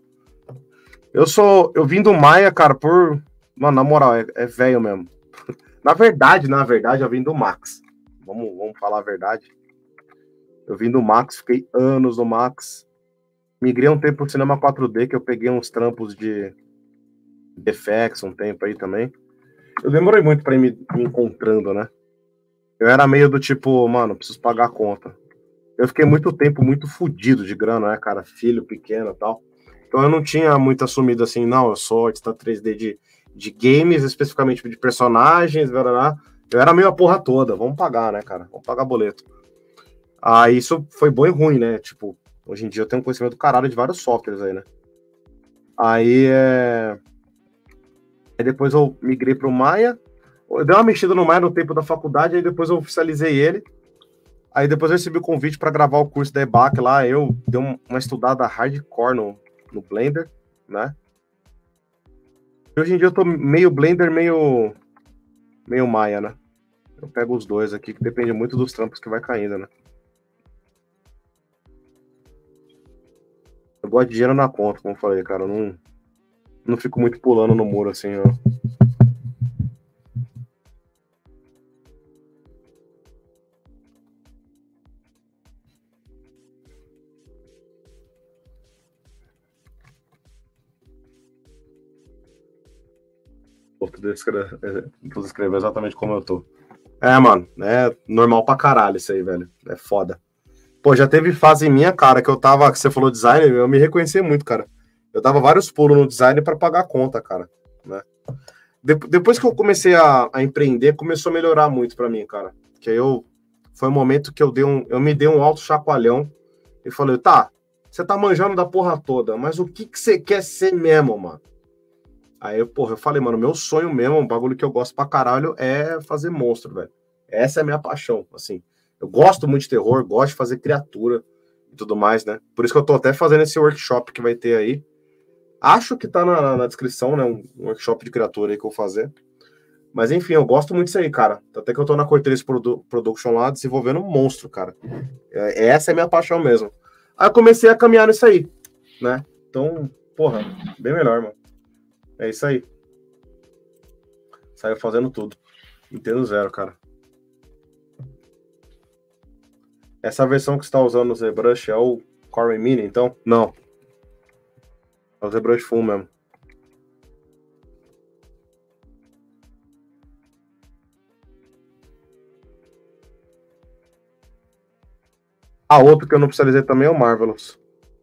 Eu sou, eu vim do Maya, cara, por... Mano, na moral, é, é velho mesmo. Na verdade, na verdade, eu vim do Max. Vamos, vamos falar a verdade. Eu vim do Max, fiquei anos no Max. Migrei um tempo pro Cinema quatro D, que eu peguei uns trampos de F X um tempo aí também. Eu demorei muito pra ir me, me encontrando, né? Eu era meio do tipo, mano, preciso pagar a conta. Eu fiquei muito tempo muito fudido de grana, né, cara? Filho pequeno e tal. Então eu não tinha muito assumido assim, não, eu sou artista três D de, de games, especificamente de personagens, blá. Eu era meio a porra toda, vamos pagar, né, cara? Vamos pagar boleto. Ah, isso foi bom e ruim, né? Tipo, hoje em dia eu tenho conhecimento do caralho de vários softwares aí, né? Aí, é... aí depois eu migrei pro Maya. Eu dei uma mexida no Maya no tempo da faculdade, aí depois eu oficializei ele. Aí depois eu recebi o convite para gravar o curso da E B A C lá. Eu dei uma estudada hardcore no, no Blender, né? E hoje em dia eu tô meio Blender, meio, meio Maya, né? Eu pego os dois aqui, que depende muito dos trampos que vai caindo, né? Eu gosto de dinheiro na conta, como eu falei, cara. Eu não, não fico muito pulando no muro, assim, ó. Tu escreve, tu escreveu exatamente como eu tô. É, mano, é normal pra caralho isso aí, velho. É foda. Pô, já teve fase minha, cara, que eu tava, que você falou design, eu me reconheci muito, cara. Eu dava vários pulos no design pra pagar a conta, cara, né? De, depois que eu comecei a, a empreender, começou a melhorar muito pra mim, cara. Que aí eu, foi um momento que eu dei um, eu me dei um alto chacoalhão e falei, tá, você tá manjando da porra toda, mas o que que você quer ser mesmo, mano? Aí, porra, eu falei, mano, meu sonho mesmo, um bagulho que eu gosto pra caralho é fazer monstro, velho. Essa é a minha paixão, assim. Eu gosto muito de terror, gosto de fazer criatura e tudo mais, né? Por isso que eu tô até fazendo esse workshop que vai ter aí. Acho que tá na, na descrição, né? Um, um workshop de criatura aí que eu vou fazer. Mas enfim, eu gosto muito disso aí, cara. Até que eu tô na Cortez Produ Production lá, desenvolvendo um monstro, cara. É, essa é a minha paixão mesmo. Aí eu comecei a caminhar nisso aí, né? Então, porra, bem melhor, mano. É isso aí. Saiu fazendo tudo. Nintendo zero, cara. Essa versão que você está usando no ZBrush é o Core Mini, então? Não. É o ZBrush Full mesmo. A outra que eu não precisei também é o Marvelous.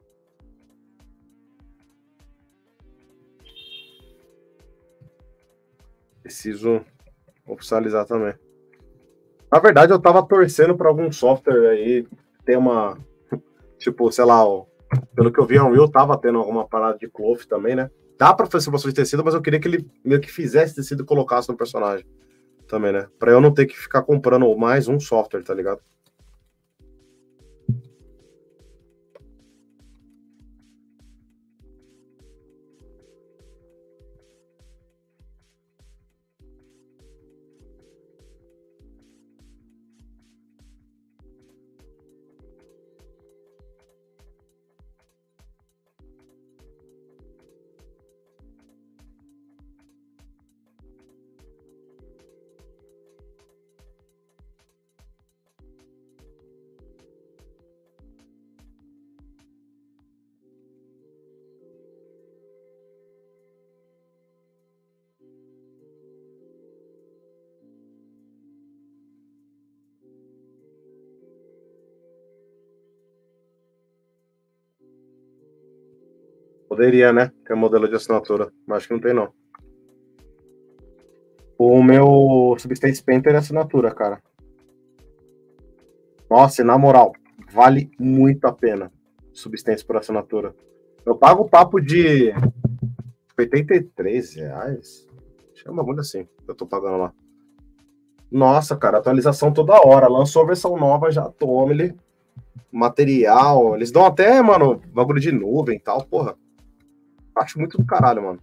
Preciso oficializar também. Na verdade, eu tava torcendo para algum software aí ter uma... Tipo, sei lá, ó, pelo que eu vi, a Unreal tava tendo alguma parada de cloth também, né? Dá pra fazer simulação de tecido, mas eu queria que ele meio que fizesse tecido e colocasse no personagem também, né? Pra eu não ter que ficar comprando mais um software, tá ligado? Poderia, né? Ter modelo de assinatura. Mas acho que não tem, não. O meu Substance Painter é assinatura, cara. Nossa, e na moral, vale muito a pena Substance por assinatura. Eu pago o papo de oitenta e três reais. Chama uma bagulho assim, eu tô pagando lá. Nossa, cara, atualização toda hora. Lançou a versão nova, já toma ele. Material. Eles dão até, mano, bagulho de nuvem e tal, porra. Acho muito do caralho, mano.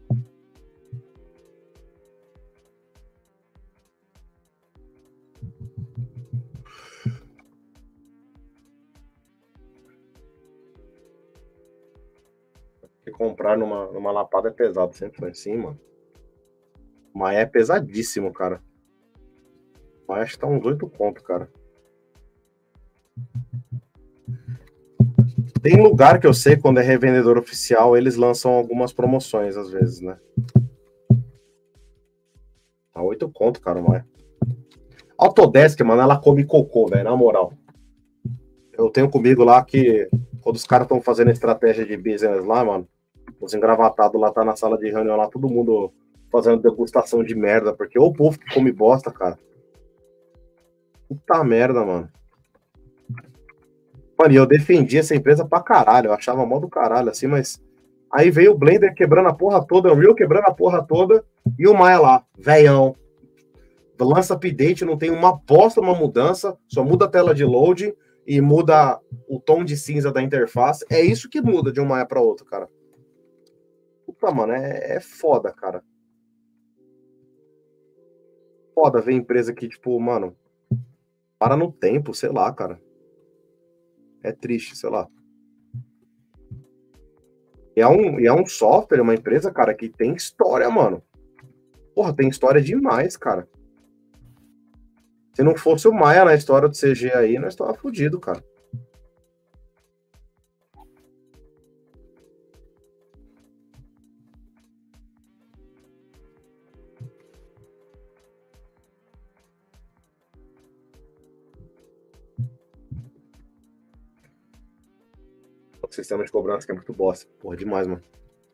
Porque comprar numa, numa lapada é pesado, sempre foi assim, mano. Mas é pesadíssimo, cara. Mas acho que tá uns oito conto, cara. Tem lugar que eu sei, quando é revendedor oficial, eles lançam algumas promoções, às vezes, né? Tá oito conto, cara, mas... Autodesk, mano, ela come cocô, velho, na moral. Eu tenho comigo lá que, quando os caras estão fazendo estratégia de business lá, mano, os engravatados lá, tá na sala de reunião lá, todo mundo fazendo degustação de merda, porque o povo que come bosta, cara. Puta merda, mano. Mano, e eu defendi essa empresa pra caralho, eu achava mó do caralho, assim, mas... Aí veio o Blender quebrando a porra toda, o Unreal quebrando a porra toda, e o Maya lá, velhão. Lança update, não tem uma bosta, uma mudança, só muda a tela de load e muda o tom de cinza da interface. É isso que muda de um Maya pra outro, cara. Puta, mano, é, é foda, cara. Foda ver empresa que, tipo, mano, para no tempo, sei lá, cara. É triste, sei lá. E é um, e é um software, uma empresa, cara, que tem história, mano. Porra, tem história demais, cara. Se não fosse o Maya na história do C G aí, nós tava fudido, cara. O sistema de cobrança que é muito bosta. Porra, demais, mano.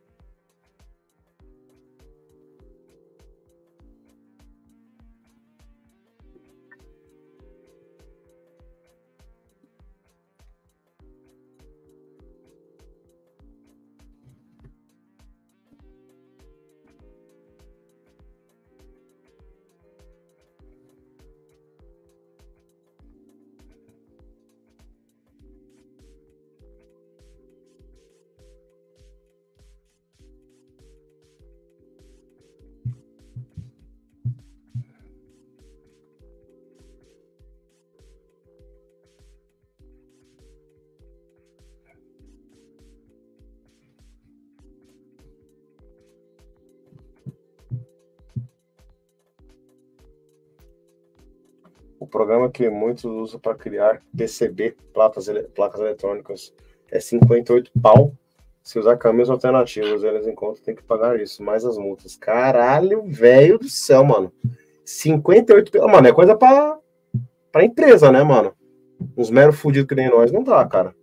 O programa que muitos usam para criar P C B, placas, ele, placas eletrônicas, é cinquenta e oito pau. Se usar caminhos alternativos, eles encontram, tem que pagar isso, mais as multas. Caralho, velho do céu, mano. cinquenta e oito pau, mano, é coisa pra, pra empresa, né, mano? Uns meros fudidos que nem nós não dá, cara.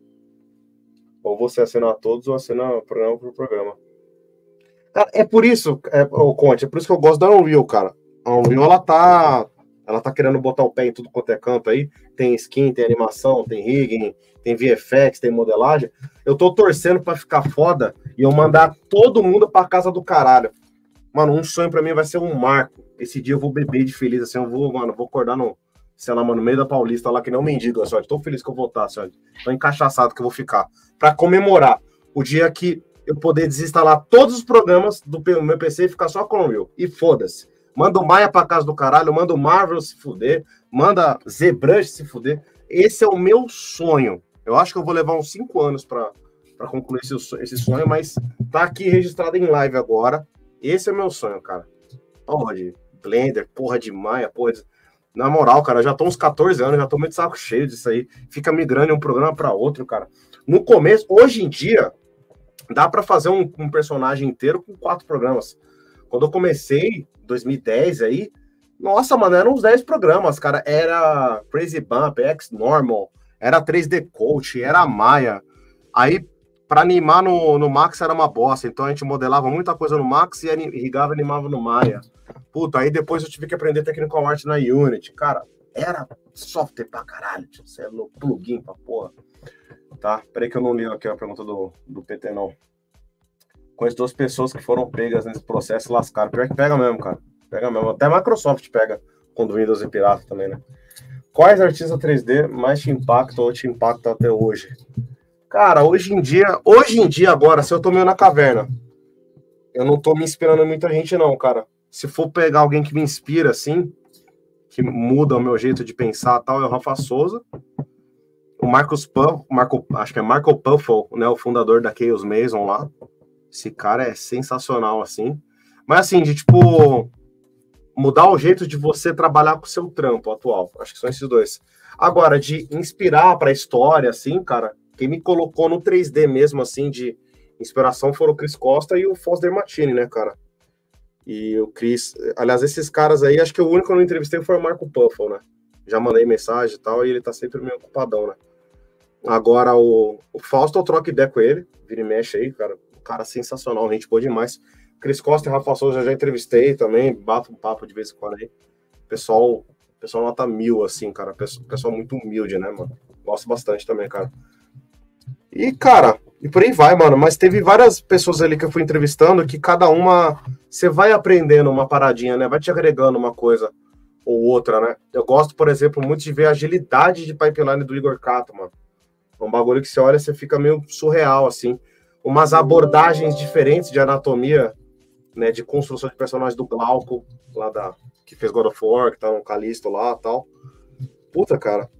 Ou você assina todos ou assina programa por programa. Cara, é por isso, é, ô, Conte, é por isso que eu gosto da Unreal, cara. A Unreal, ela tá... Ela tá querendo botar o pé em tudo quanto é canto aí. Tem skin, tem animação, tem rigging, tem V F X, tem modelagem. Eu tô torcendo pra ficar foda e eu mandar todo mundo pra casa do caralho. Mano, um sonho pra mim vai ser um marco. Esse dia eu vou beber de feliz, assim, eu vou, mano, vou acordar no, sei lá, mano, no meio da Paulista lá, que nem um mendigo, assim, ó. Tô feliz que eu vou estar, assim, ó. Tô encaixaçado que eu vou ficar. Pra comemorar o dia que eu poder desinstalar todos os programas do meu P C e ficar só com o Unreal. E foda-se. Manda o Maia pra casa do caralho, manda o Marvel se fuder, manda ZBrush se fuder. Esse é o meu sonho. Eu acho que eu vou levar uns cinco anos pra, pra concluir esse, esse sonho, mas tá aqui registrado em live agora. Esse é o meu sonho, cara. Porra de Blender, porra de Maia, porra de... Na moral, cara, eu já tô uns quatorze anos, já tô meio de saco cheio disso aí. Fica migrando de um programa pra outro, cara. No começo, hoje em dia, dá pra fazer um, um personagem inteiro com quatro programas. Quando eu comecei, em dois mil e dez aí, nossa, mano, eram uns dez programas, cara. Era Crazy Bump, X-Normal, era três D Coach, era Maya. Aí, para animar no, no Max era uma bosta, então a gente modelava muita coisa no Max e irrigava e animava no Maya. Puta, aí depois eu tive que aprender Technical Art na Unity. Cara, era software pra caralho, você é louco, plugin pra porra. Tá, peraí que eu não li aqui a pergunta do, do P T, não. Conheço duas pessoas que foram pegas nesse processo e lascaram. Pior que pega mesmo, cara. Pega mesmo. Até a Microsoft pega quando o Windows é pirata também, né? Quais artistas três D mais te impactam ou te impactam até hoje? Cara, hoje em dia, hoje em dia agora, se eu tô meio na caverna, eu não tô me inspirando em muita gente não, cara. Se for pegar alguém que me inspira, assim, que muda o meu jeito de pensar tal, é o Rafa Souza. O Marcos Puff, Marco, acho que é Marco Puffle, né, o fundador da Chaos Mason lá. Esse cara é sensacional, assim. Mas assim, de tipo, mudar o jeito de você trabalhar com o seu trampo atual. Acho que são esses dois. Agora, de inspirar pra história, assim, cara, quem me colocou no três D mesmo, assim, de inspiração foram o Chris Costa e o Foster Martini, né, cara? E o Chris... Aliás, esses caras aí, acho que o único que eu não entrevistei foi o Marco Puffle, né? Já mandei mensagem e tal, e ele tá sempre meio ocupadão, né? Agora, o, o Fausto, eu troco ideia com ele, vira e mexe aí, cara. Um cara sensacional, gente boa demais. Chris Costa e Rafa Souza já entrevistei também, bato um papo de vez em quando aí. Pessoal, pessoal nota mil, assim, cara. Pessoal, pessoal muito humilde, né, mano? Gosto bastante também, cara. E, cara, e por aí vai, mano. Mas teve várias pessoas ali que eu fui entrevistando que cada uma... Você vai aprendendo uma paradinha, né? Vai te agregando uma coisa ou outra, né? Eu gosto, por exemplo, muito de ver a agilidade de pipeline do Igor Cato, mano. É um bagulho que você olha, você fica meio surreal, assim. Umas abordagens diferentes de anatomia, né? De construção de personagens do Glauco, lá da... que fez God of War, que tá no Callisto lá e tal. Puta, cara.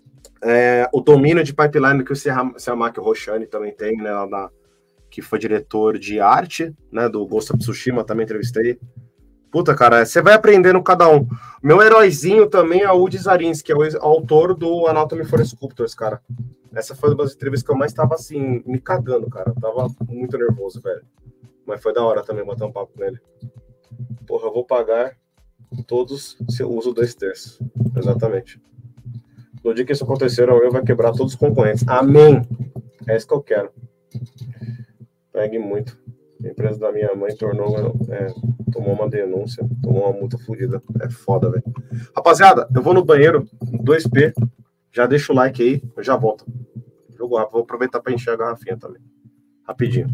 É, o domínio de pipeline que o Siamaki Roshani também tem, né? Lá na, que foi diretor de arte, né? Do Ghost of Tsushima, também entrevistei. Puta, cara, você vai aprendendo cada um. Meu heróizinho também é o Udi Zarins, que é o autor do Anatomy for Sculptors, cara. Essa foi uma das entrevistas que eu mais tava, assim, me cagando, cara. Eu tava muito nervoso, velho. Mas foi da hora também botar um papo com ele. Porra, eu vou pagar todos se eu uso dois terços. Exatamente. No dia que isso acontecer, eu vai quebrar todos os concorrentes. Amém! É isso que eu quero. Pegue muito. A empresa da minha mãe tornou, é, tomou uma denúncia, tomou uma multa fodida. É foda, velho. Rapaziada, eu vou no banheiro, dois P. Já deixa o like aí, eu já volto. Jogo rápido, vou aproveitar para encher a garrafinha também. Rapidinho.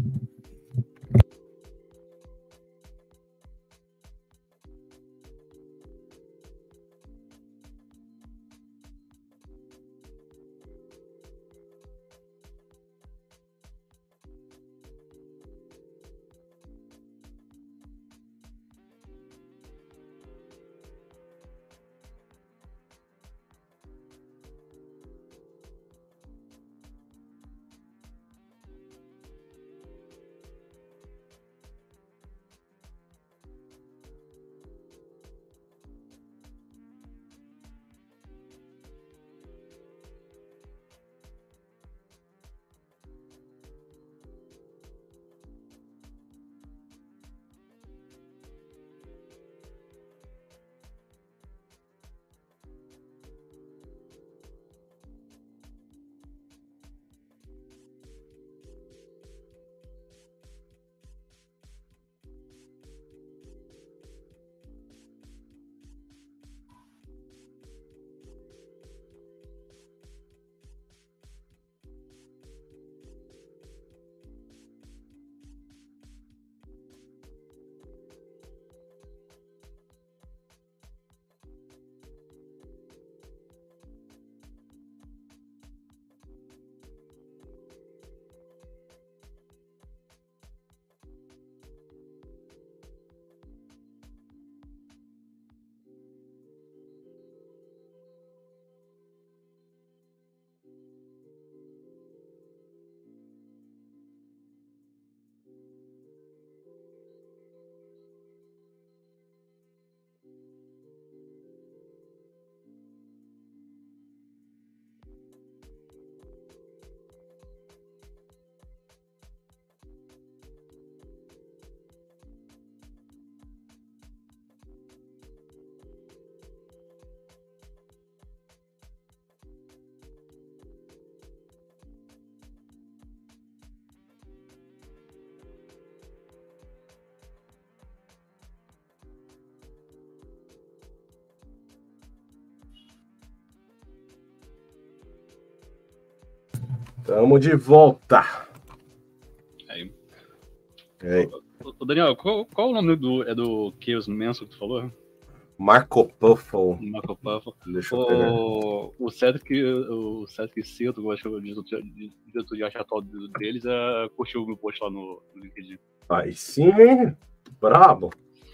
Tamo de volta. Aí. Aí. Ô, Daniel, qual, qual o nome do. É do Chaos Manson que tu falou? Marco Puffle. Marco Puffle. Deixa eu pegar. O, o Cedric, o Cedric Cito, eu acho que é o diretor de arte atual deles, é, curtiu o meu post lá no, no LinkedIn. Aí sim, hein? Brabo.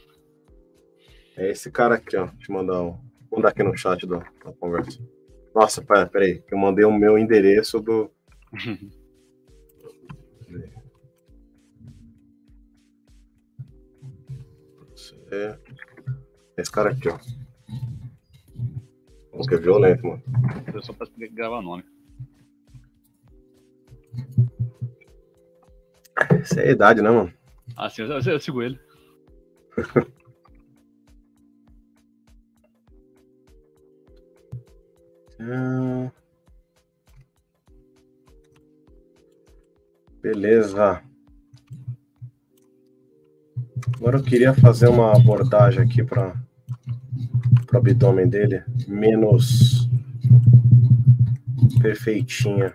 É esse cara aqui, ó. Deixa eu mandar um. Vou mandar aqui no chat do, da conversa. Nossa, pera, pera aí. Que eu mandei o meu endereço do. É. Esse cara aqui, ó. Nossa, que é violento, mano. Eu só pra gravar nome. Essa é a idade, né, mano? Ah, sim, eu, eu, eu sigo ele. Hum. Beleza. Agora eu queria fazer uma abordagem aqui para o abdômen dele menos perfeitinha.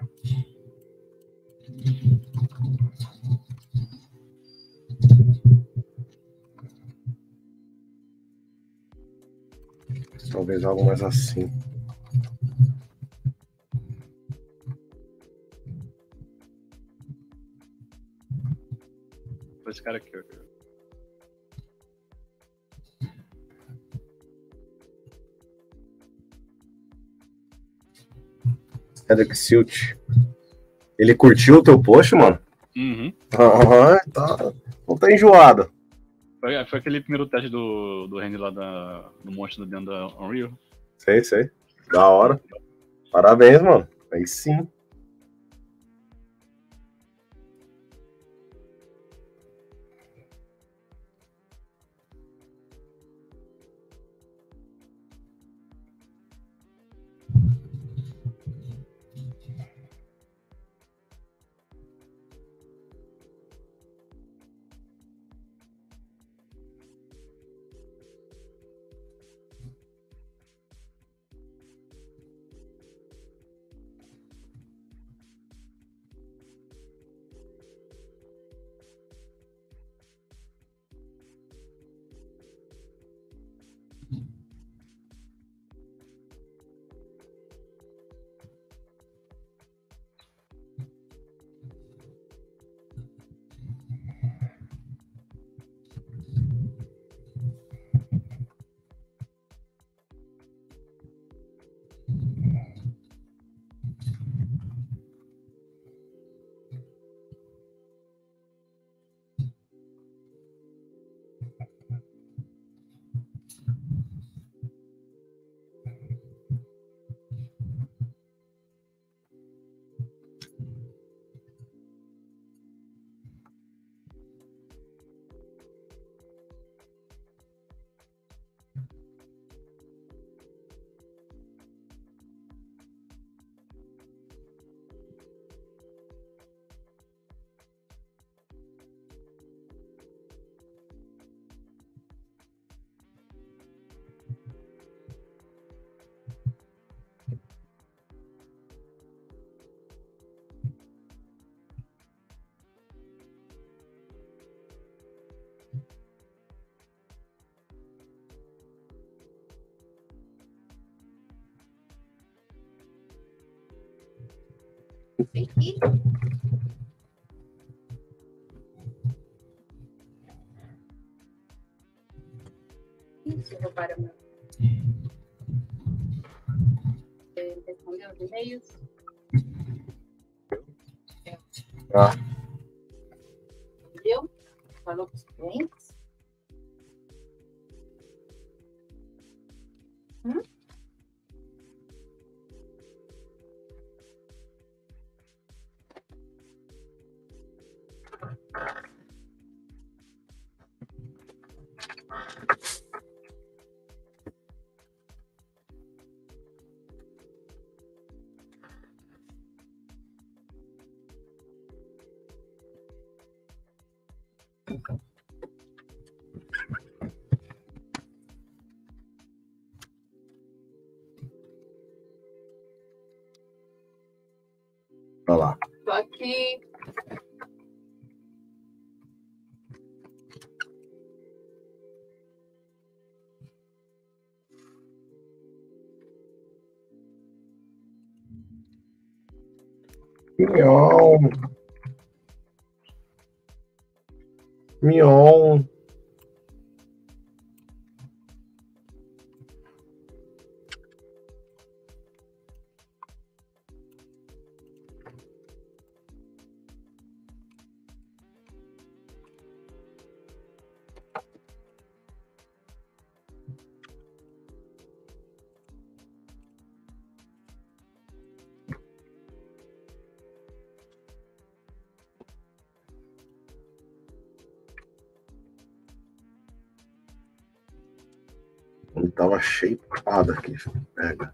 Talvez algo mais assim. Foi esse cara aqui. Cedric Silt. Ele curtiu o teu post, mano? Uhum. Aham, tá. Não tá enjoado. Foi, foi aquele primeiro teste do, do Randy lá da, do monstro dentro da Unreal. Sei, sei. Da hora. Parabéns, mano. Aí sim. Isso, roubaram meu. Você respondeu os e-mails? Ah. Entendeu? Falou com os clientes? Hum? Olha lá. Miau. Miau. Ele tava shapeado aqui. Pega.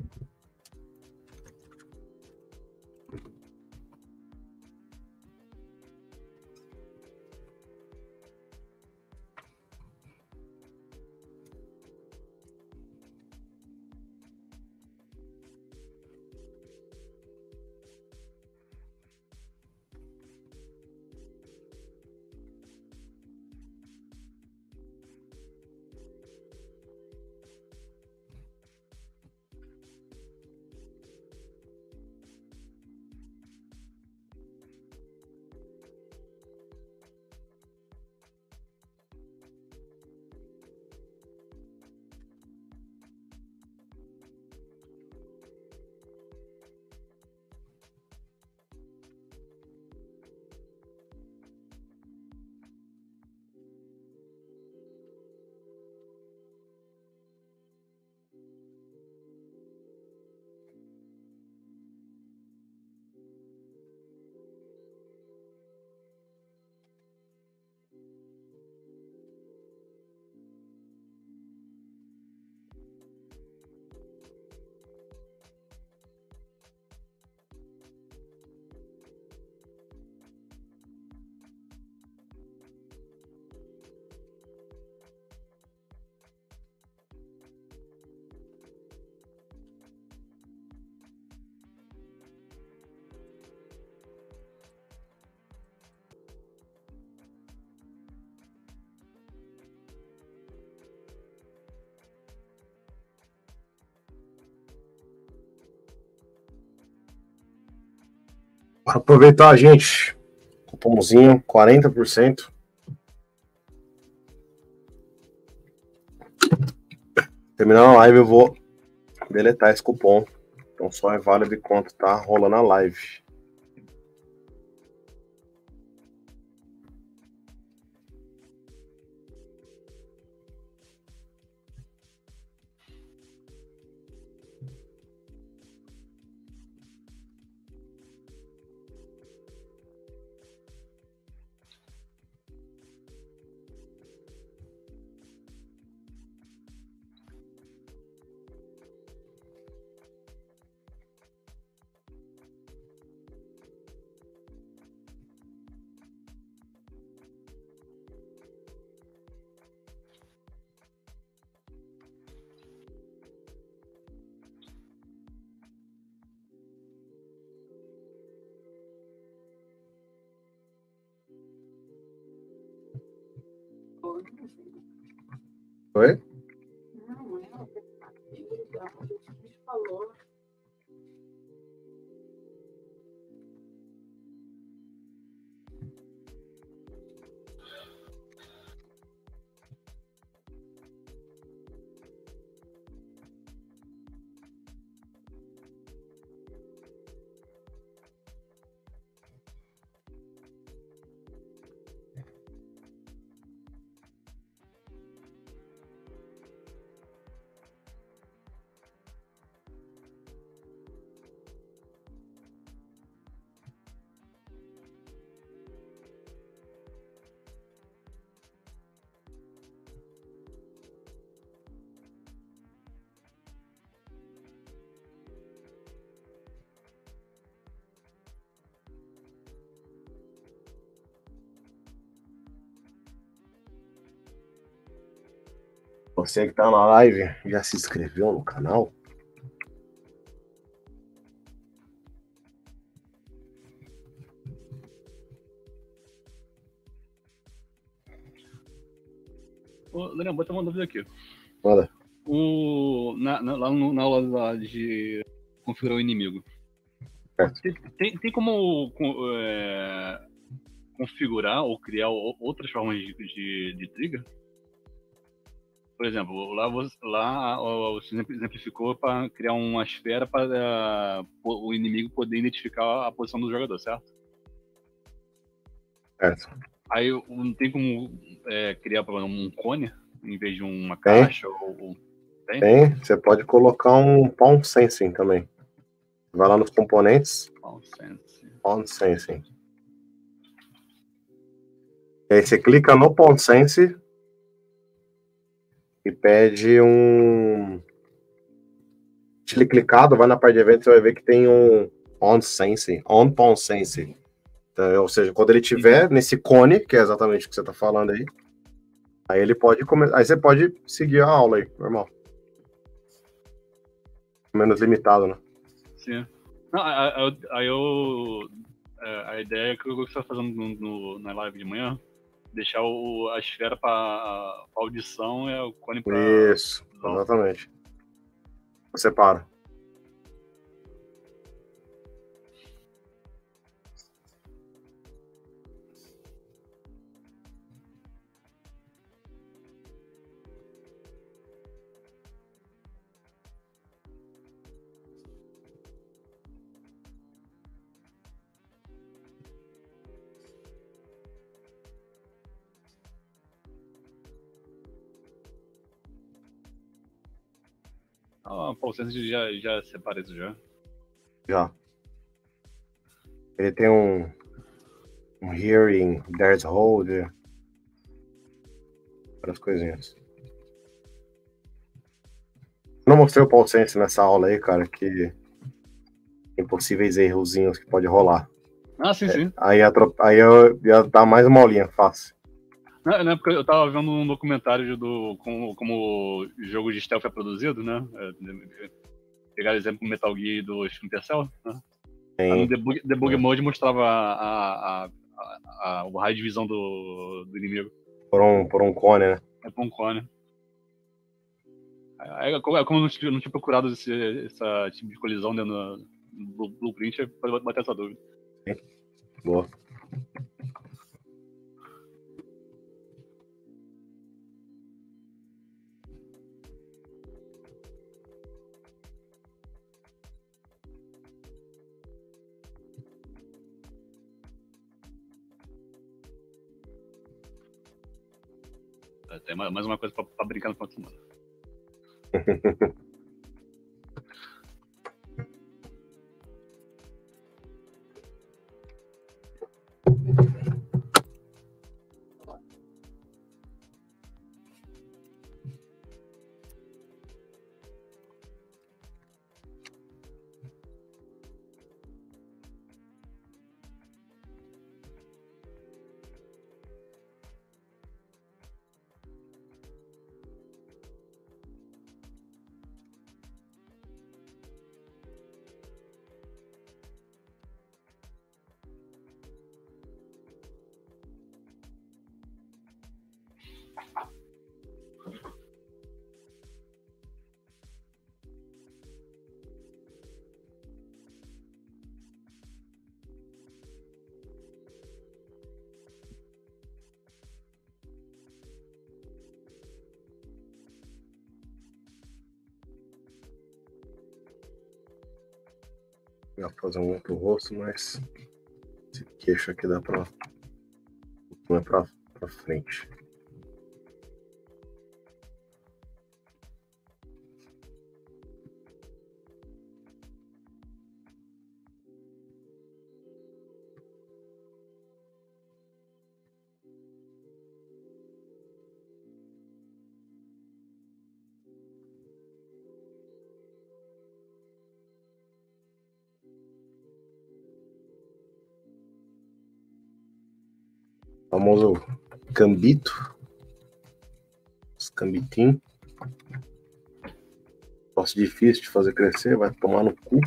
Para aproveitar, gente, cupomzinho quarenta por cento. Terminando a live, eu vou deletar esse cupom. Então só é válido enquanto tá rolando a live. Oi? Não, é o que a gente falou. Você que tá na live, já se inscreveu no canal? Ô, Daniel, bota uma dúvida aqui. Manda. O, na, na, lá no, na aula lá de configurar o inimigo. Certo. Tem, tem, tem como com- é, configurar ou criar o- outras formas de, de, de trigger? Por exemplo, lá você, lá, ó, você exemplificou para criar uma esfera para o inimigo poder identificar a posição do jogador, certo? Certo. Aí não tem como é, criar por exemplo, um cone em vez de uma Tem. caixa? Ou, ou- Tem? Tem, você pode colocar um Palm Sensing também. Vai lá nos componentes, Qual sense? Palm Sensing. E aí você clica no Palm Sense e pede um... Ele clicado, vai na parte de eventos, você vai ver que tem um On Sense, On Palm Sense. Então, ou seja, quando ele tiver nesse cone, que é exatamente o que você está falando aí, aí ele pode começar. Aí você pode seguir a aula aí, normal. Menos limitado, né? Sim. Não, aí aí- aí eu. é, A ideia é que eu estou fazendo no, no- na live de manhã, deixar o, a esfera para audição e o cone para Isso, exatamente. Você para. Ah, pô, você já, já separa isso já. Já. Ele tem um, um hearing, there's hold, várias coisinhas. Não mostrei o Paul Sense nessa aula aí, cara, que tem possíveis errozinhos que pode rolar. Ah, sim, sim. Aí, atro... aí eu ia dar mais uma aulinha, fácil. Na, na época eu tava vendo um documentário de- do como, como o jogo de stealth é produzido, né? É, de- pegar exemplo do Metal Gear e do Splinter Cell, né? Aí no Tem, debug, debug mode mostrava a, a, a, a, o raio de visão do, do inimigo. por, um, por um cone, né? É pra um cone. Aí, como como eu não tinha, não tinha procurado esse, esse tipo de colisão dentro do blueprint, pode bater essa dúvida. Boa. Tem mais mais uma coisa pra, pra brincar no final de semana. Dá pra fazer um outro rosto, mas esse queixo aqui dá pra. Não é pra, pra frente. O famoso gambito. Os gambitinhos. Negócio difícil de fazer crescer, vai tomar no cu.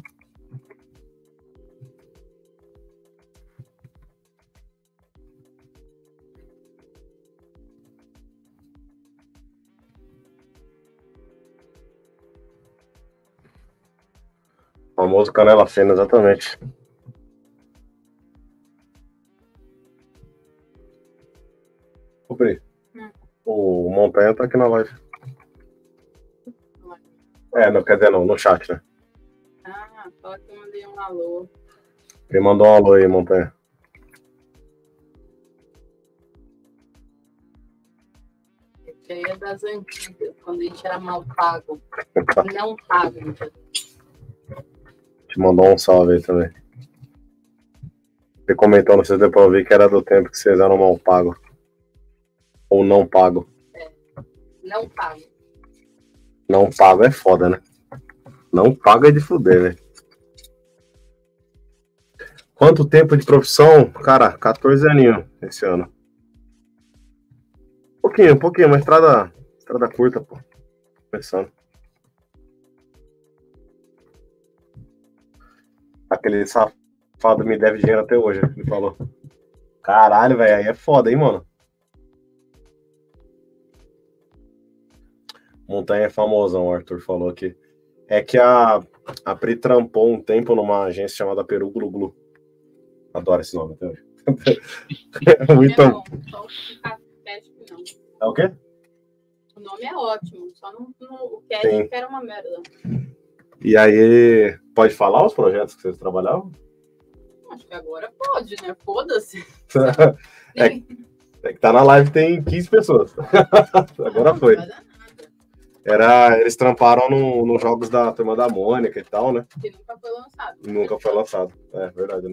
famoso canela fina, exatamente. Ô, Pri, Hum. o Montanha tá aqui na live. É, não, quer dizer, não, no chat, né? Ah, fala que eu mandei um alô. Ele mandou um alô aí, Montanha. Esse aí é das antigas, quando a gente era mal pago. Não pago. Então. Te mandou um salve aí também. Ele comentou, não sei se deu pra ouvir, que era do tempo que vocês eram mal pago. Ou não pago. Não pago. Não pago é foda, né? Não pago é de fuder, velho. Quanto tempo de profissão? Cara, quatorze aninhos esse ano. Um pouquinho, um pouquinho, uma estrada, estrada curta, pô. Começando. Aquele safado me deve dinheiro até hoje, ele falou. Caralho, velho, aí é foda, hein, mano? Montanha é famosão, o Arthur falou aqui. É que a, a Pri trampou um tempo numa agência chamada Peru Glu Glu. Adoro esse nome até hoje. É muito... Não, só o cast não. É o quê? O nome é ótimo, só no, no, o Sim. cast que era uma merda. E aí, pode falar os projetos que vocês trabalhavam? Acho que agora pode, né? Foda-se. É, é que tá na live, tem quinze pessoas. Agora foi. Não vai dar nada. Era, eles tramparam nos no jogos da Turma da Mônica e tal, né? Que nunca foi lançado. Nunca foi lançado. É verdade, né?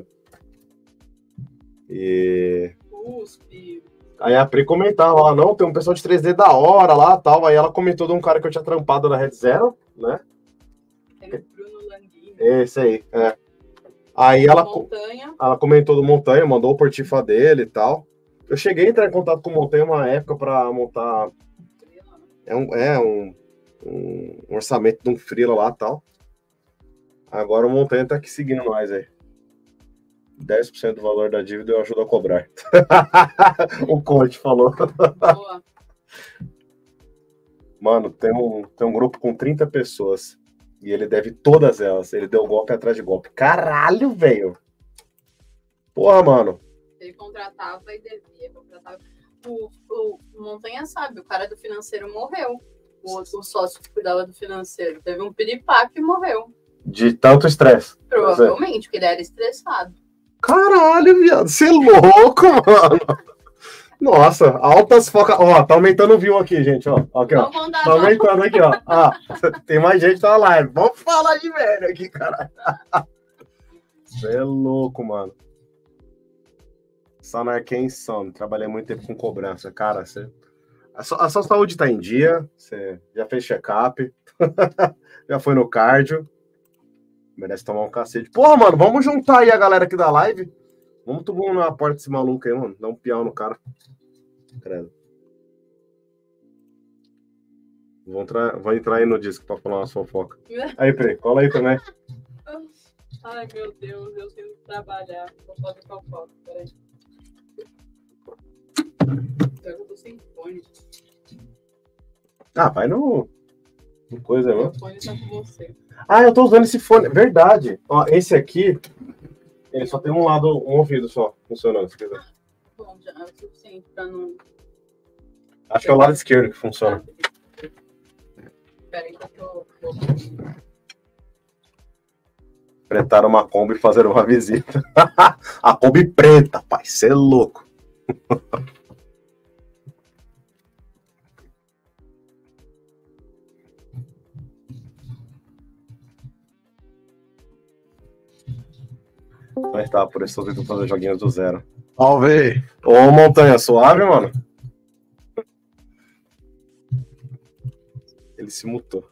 E U S P. aí a Pri comentava lá, não, tem um pessoal de três D da hora lá tal. Aí ela comentou de um cara que eu tinha trampado na Red Zero, né? Era o Bruno Languini. Esse aí, é. Aí ela, co- Montanha. ela comentou do Montanha, mandou o portifa dele e tal. Eu cheguei a entrar em contato com o Montanha uma época pra montar. É um, é um, um orçamento de um freela lá e tal. Agora o Montanha tá aqui seguindo nós aí. dez por cento do valor da dívida eu ajudo a cobrar. O coach falou. Boa. Mano, tem um, tem um grupo com trinta pessoas. E ele deve todas elas. Ele deu golpe atrás de golpe. Caralho, velho. Porra, mano. Ele contratava e devia. Contratava. O, o Montanha sabe, o cara do financeiro morreu. O, o sócio que cuidava do financeiro. Teve um piripaque e morreu. De tanto estresse. Provavelmente, porque ele era estressado. Caralho, viado. Você é louco, mano. Nossa, altas focas. Ó, tá aumentando o view aqui, gente. Ó, aqui, ó. Vamos dar Tá aumentando aqui, ó. Ah, tem mais gente na live. Vamos falar de velho aqui, caralho. Você é louco, mano. Sanarquia Insano. Trabalhei muito tempo com cobrança. Cara, você... a, sua, a sua saúde tá em dia. Você já fez check-up. Já foi no cardio. Merece tomar um cacete. Porra, mano, vamos juntar aí a galera aqui da live. Vamos todo mundo na porta desse maluco aí, mano. Dar um piau no cara. Credo. Vou entrar, vou entrar aí no disco pra falar uma fofoca. Aí, Pri, cola aí também. Ai, meu Deus, eu tenho que trabalhar. Vou fazer fofoca, peraí. Eu tô sem fone. Ah, vai no... no coisa, Meu mano. fone tá com você. Ah, eu tô usando esse fone. Verdade. Ó, esse aqui, ele só tem um lado, um ouvido só, funcionando, se quiser. Bom, já é o suficiente pra não... Acho que é o lado esquerdo que funciona. Peraí que eu tô... Fretaram uma Kombi e fazer uma visita. A Kombi preta, pai. Você é louco. Mas tá, por isso eu tento fazer joguinhos do zero. Salve! Ô, Montanha, suave, mano? Ele se mutou.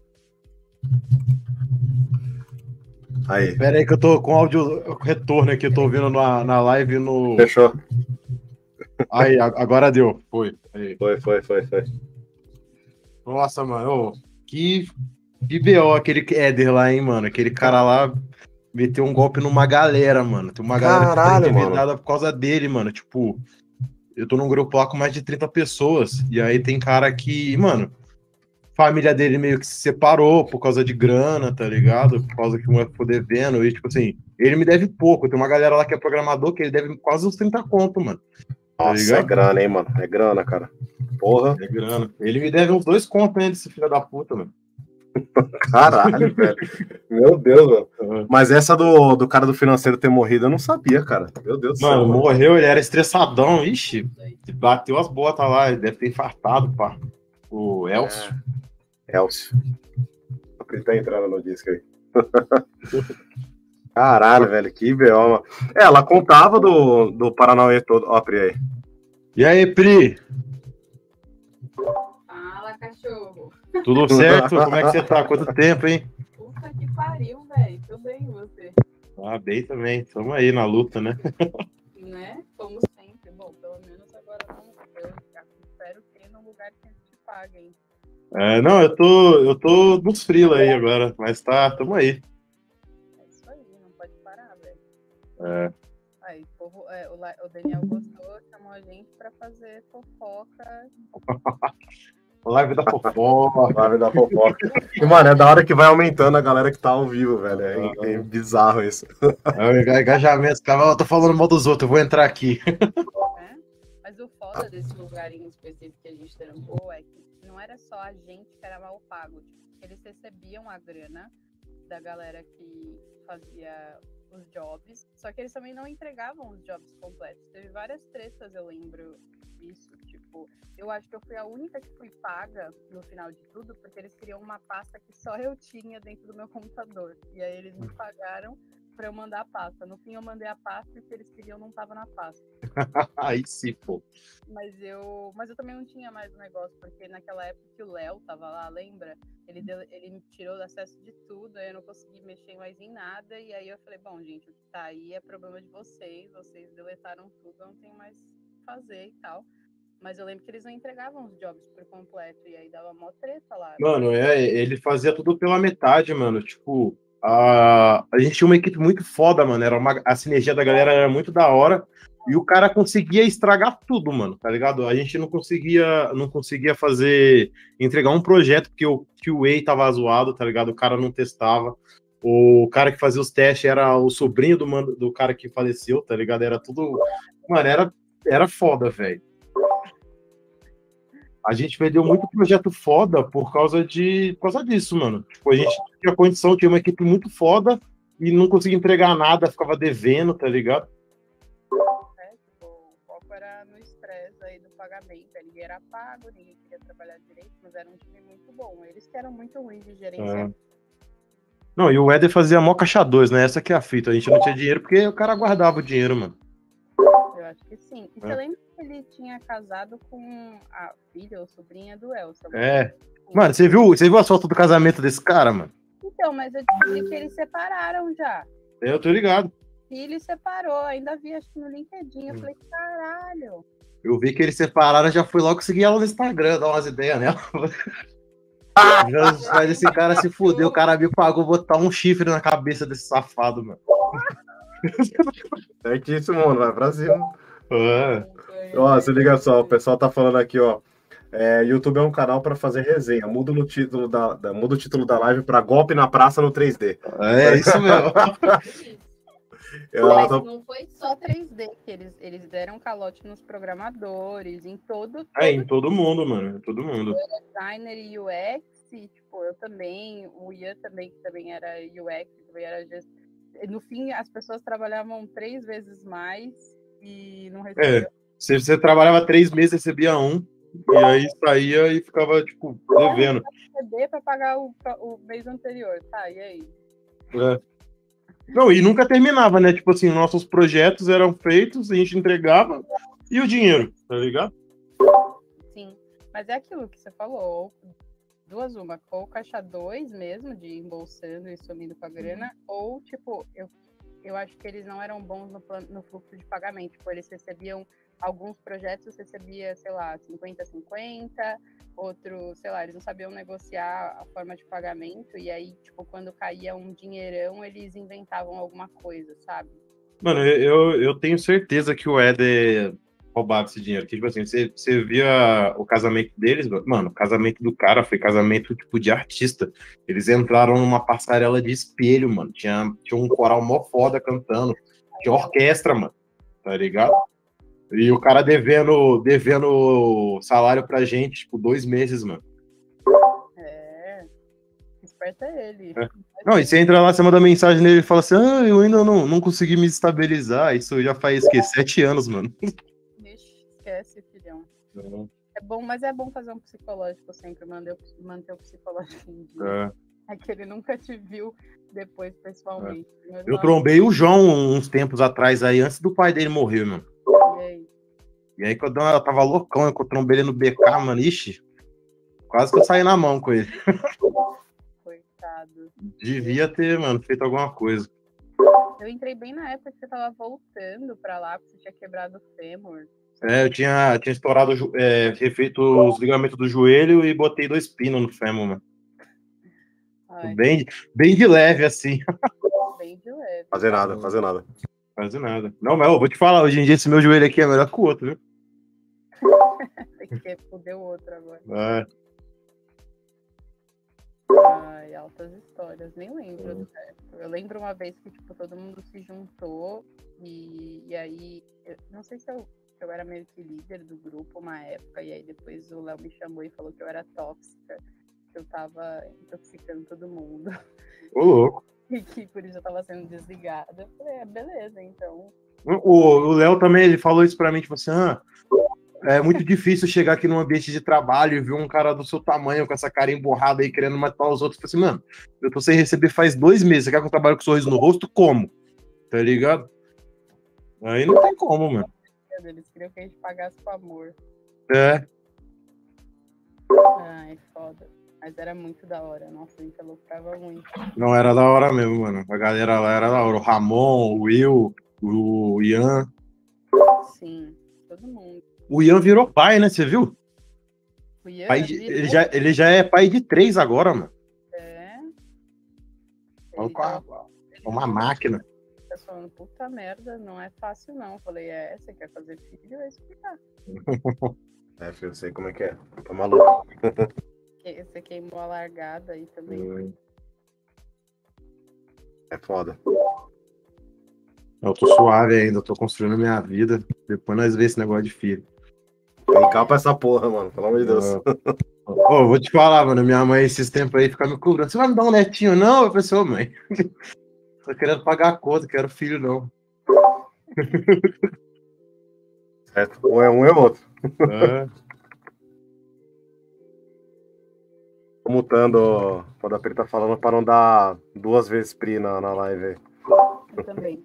Aí, Pera aí que eu tô com áudio retorno aqui, eu tô ouvindo na, na live no... fechou. Aí, a- agora deu. Foi. Aí. Foi, foi, foi, foi. Nossa, mano, ô, que, que B O aquele Éder lá, hein, mano? Aquele cara lá meteu um golpe numa galera, mano. Tem uma galera Caralho, que tá mano. endividada por causa dele, mano. Tipo, eu tô num grupo lá com mais de trinta pessoas. E aí tem cara que, mano, família dele meio que se separou por causa de grana, tá ligado? Por causa que um ficou devendo. E, tipo assim, ele me deve pouco. Tem uma galera lá que é programador que ele deve quase uns trinta conto, mano. Tá Nossa, é ligado? grana, hein, mano? É grana, cara. Porra. É grana. Ele me deve uns dois contos, hein, desse filho da puta, mano. Caralho, velho. Meu Deus, mano. Uhum. Mas essa do, do cara do financeiro ter morrido, eu não sabia, cara. Meu Deus do Mano, céu. morreu, ele era estressadão. Ixi, bateu as botas lá. Ele deve ter infartado, pá. O Elcio. Elcio. Ele tá entrando no disco aí. Caralho, velho, que B O, mano. É, ela contava do, do Paranauê todo. Ó, Pri aí. E aí, Pri? Fala, cachorro. Tudo certo? Como é que você tá? Quanto tempo, hein? Puta que pariu, velho. Tudo bem, e você? Ah, bem também. Tamo aí na luta, né? Né? Como sempre. Bom, pelo menos agora não. Eu espero ter num lugar que a gente pague, hein? É, não, eu tô, eu tô nos frila aí agora, mas tá, tamo aí. É isso aí, não pode parar, velho. É. Aí, o, povo- é, o La- o Daniel gostou, chamou a gente pra fazer fofoca. Live da fofoca. Live da fofoca. E, mano, é da hora que vai aumentando a galera que tá ao vivo, velho. É, é bizarro isso. É o engajamento, os caras, eu tô falando mal dos outros, eu vou entrar aqui. Né? Mas o foda desse lugar em específico que a gente trampou é que não era só a gente que era mal pago. Tipo, eles recebiam a grana da galera que fazia os jobs, só que eles também não entregavam os jobs completos. Teve várias tretas, eu lembro disso. Tipo, eu acho que eu fui a única que fui paga no final de tudo, porque eles queriam uma pasta que só eu tinha dentro do meu computador. E aí eles me pagaram pra eu mandar a pasta. No fim eu mandei a pasta e o que eles queriam não tava na pasta. Aí sim, pô. Mas eu, mas eu também não tinha mais o negócio, porque naquela época que o Léo tava lá, lembra? Ele, deu, ele me tirou o acesso de tudo, aí eu não consegui mexer mais em nada, e aí eu falei, bom, gente, o que tá aí é problema de vocês, vocês deletaram tudo, eu não tenho mais o que fazer e tal. Mas eu lembro que eles não entregavam os jobs por completo, e aí dava mó treta lá. Mano, é, ele fazia tudo pela metade, mano. Tipo, a, a gente tinha uma equipe muito foda, mano. Era uma, a sinergia da galera era muito da hora. E o cara conseguia estragar tudo, mano, tá ligado? A gente não conseguia, não conseguia fazer, entregar um projeto porque o Q A tava zoado, tá ligado? O cara não testava. O cara que fazia os testes era o sobrinho do, mano, do cara que faleceu, tá ligado? Era tudo. Mano, era, era foda, velho. A gente perdeu muito projeto foda por causa de por causa disso, mano. Tipo, a gente tinha condição, tinha uma equipe muito foda e não conseguia entregar nada, ficava devendo, tá ligado? Né? Tipo, o foco era no estresse aí do pagamento. Ninguém era pago, ninguém queria trabalhar direito, mas era um time muito bom. Eles que eram muito ruins de gerenciar. É. Não, e o Éder fazia mó caixa dois, né? Essa que é a fita. A gente não tinha dinheiro porque o cara guardava o dinheiro, mano. Eu acho que sim. E É. você lembra que ele tinha casado com a filha ou sobrinha do Elson? É. Mano, você viu, você viu as fotos do casamento desse cara, mano? Então, mas eu descobri que eles separaram já. Eu tô ligado. E ele separou, ainda vi acho que no LinkedIn. Eu falei, caralho. Eu vi que eles separaram, já fui logo seguir ela no Instagram, dar umas ideias nela. Mas esse cara se fudeu, o cara me pagou botar um chifre na cabeça desse safado, mano. Certíssimo, mano. Vai pra cima. É. Ó, se liga só, o pessoal tá falando aqui, ó. É, YouTube é um canal pra fazer resenha. Muda, no título da, da- muda o título da live pra Golpe na Praça no três D. É isso mesmo. Eu Mas tô- não foi só três D, que eles, eles deram calote nos programadores, em todo, É, em todo todo mundo, mano. Em todo mundo. designer e U X, e, tipo, eu também, o Ian também, que também era U X, também era gest... No fim, as pessoas trabalhavam três vezes mais e não recebiam. Você, você trabalhava três meses, recebia um, e aí saía e ficava, tipo, devendo. receber para pagar o, o mês anterior, tá? E aí? É. Não, e nunca terminava, né? Tipo assim, nossos projetos eram feitos, a gente entregava, e o dinheiro, tá ligado? Sim. Mas é aquilo que você falou, ou duas uma, ou caixa dois mesmo, de embolsando e sumindo com a grana, ou, tipo, eu, eu acho que eles não eram bons no, plan- no fluxo de pagamento. Tipo, eles recebiam, alguns projetos recebia, sei lá, cinquenta a cinquenta, outros, sei lá, eles não sabiam negociar a forma de pagamento, e aí, tipo, quando caía um dinheirão, eles inventavam alguma coisa, sabe? Mano, eu, eu tenho certeza que o Éder roubado esse dinheiro. Que, tipo assim, você, você via o casamento deles, mano, o casamento do cara foi casamento, tipo, de artista. Eles entraram numa passarela de espelho, mano. Tinha, tinha um coral mó foda cantando. Tinha orquestra, mano. Tá ligado? E o cara devendo, devendo salário pra gente, tipo, dois meses, mano. É. Esperta ele. É. Não, e você entra lá, você manda mensagem nele e fala assim, ah, eu ainda não, não consegui me estabilizar. Isso já faz, o quê? Sete anos, mano. Vixe, esquece, filhão. É bom, mas é bom fazer um psicológico sempre, manter, manter o psicológico em dia. É. É que ele nunca te viu depois pessoalmente. É. Eu trombei o João uns tempos atrás aí, antes do pai dele morrer, mano. E aí? E aí, quando eu tava loucão, eu trombei ele no B K, mano, ixi, quase que eu saí na mão com ele. Coitado. Devia ter, mano, feito alguma coisa. Eu entrei bem na época que você tava voltando pra lá, porque você tinha quebrado o fêmur. É, eu tinha, tinha estourado, é, refeito os ligamentos do joelho e botei dois pinos no fêmur, mano. Bem, bem de leve, assim. Bem de leve. Fazer nada, fazer nada. Fazer nada. Não, mas eu vou te falar, hoje em dia esse meu joelho aqui é melhor que o outro, viu? Tem que foder o outro agora. É. Ai, altas histórias. Nem lembro do resto. Eu lembro uma vez que, tipo, todo mundo se juntou e, e aí... Eu, não sei se eu, se eu era meio que líder do grupo uma época, e aí depois o Léo me chamou e falou que eu era tóxica, que eu tava intoxicando todo mundo. Ô, louco. E que por isso eu tava sendo desligada. Eu falei, é, beleza, então. O Léo também, ele falou isso pra mim, tipo assim, ah, é muito difícil chegar aqui num ambiente de trabalho e ver um cara do seu tamanho com essa cara emborrada aí querendo matar os outros. Eu falei assim, mano, eu tô sem receber faz dois meses, você quer que eu trabalhe com sorriso no rosto? Como? Tá ligado? Aí não tem como, mano. Eles queriam que a gente pagasse com amor. É. Ai, foda. Mas era muito da hora. Nossa, a gente aloprava muito. Não, era da hora mesmo, mano. A galera lá era da hora. O Ramon, o Will, o Ian. Sim, todo mundo. O Ian virou pai, né? Você viu? O Ian Pai de, ele, já, ele já é pai de três agora, mano. É. Opa, uma máquina. Tá falando, puta merda, não é fácil não. Eu falei, é, você quer fazer filho? Eu explicar. É, filho, eu sei como é que é. Tá maluco. Você queimou a largada aí também. É foda. Eu tô suave ainda, tô construindo minha vida. Depois nós vemos esse negócio de filho. Encapa essa porra, mano, pelo amor de Deus. Ô, oh, vou te falar, mano, minha mãe esses tempos aí fica me cobrando. Você vai me dar um netinho? Não, eu falei assim, ô mãe, tô querendo pagar a conta, quero filho não. Certo, ou é um é outro. É. Tô mutando quando a Pri tá falando pra não dar duas vezes Pri na, na live aí. Eu também.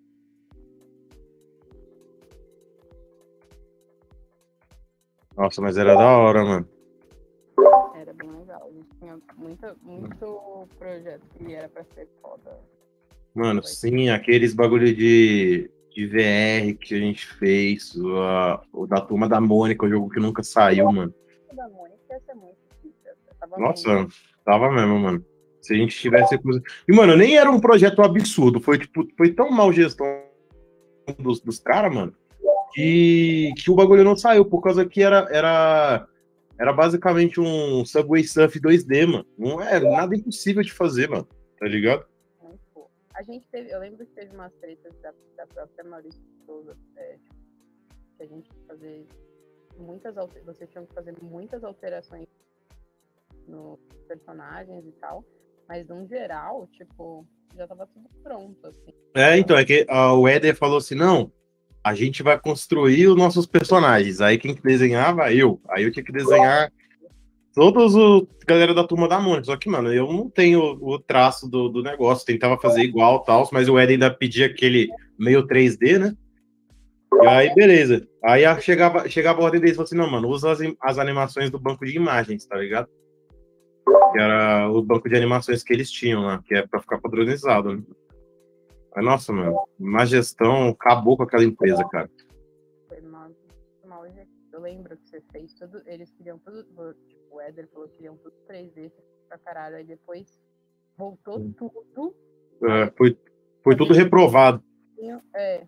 Nossa, mas era da hora, mano. Era bem legal. A gente tinha muito, muito projeto que era pra ser foda. Mano, sim, aqueles bagulho de, de V R que a gente fez, o, a, o da Turma da Mônica, o jogo que nunca saiu, mano. O da Mônica ia ser muito difícil. Tava Nossa, muito... tava mesmo, mano. Se a gente tivesse... E, mano, nem era um projeto absurdo, foi, tipo, foi tão mal gestão dos, dos caras, mano, que, que o bagulho não saiu, por causa que era... era... Era basicamente um Subway Surf dois D, mano. Não é nada impossível de fazer, mano. Tá ligado? A gente teve, eu lembro que teve umas tretas da, da própria Maurício Souza, é, que a gente tinha que fazer muitas alterações, vocês tinham que fazer muitas alterações nos personagens e tal, mas no geral, tipo, já tava tudo pronto, assim. É, então, é que uh, o Éder falou assim, não, a gente vai construir os nossos personagens. Aí quem que desenhava? Eu. Aí eu tinha que desenhar todos os galera da Turma da Mônica. Só que, mano, eu não tenho o traço do, do negócio. Tentava fazer igual e tal, mas o Éder ainda pedia aquele meio três D, né? E aí, beleza. Aí chegava, chegava a ordem deles e falou assim, não, mano, usa as, as animações do banco de imagens, tá ligado? Que era o banco de animações que eles tinham lá, que é pra ficar padronizado, né? Mas, nossa, mano, na gestão, acabou com aquela empresa, cara. Foi mal, mal eu lembro que você fez tudo, eles queriam tudo, tipo, o Éder falou que queriam tudo três D pra caralho, aí depois voltou tudo. É, foi, foi tudo reprovado. É, tipo,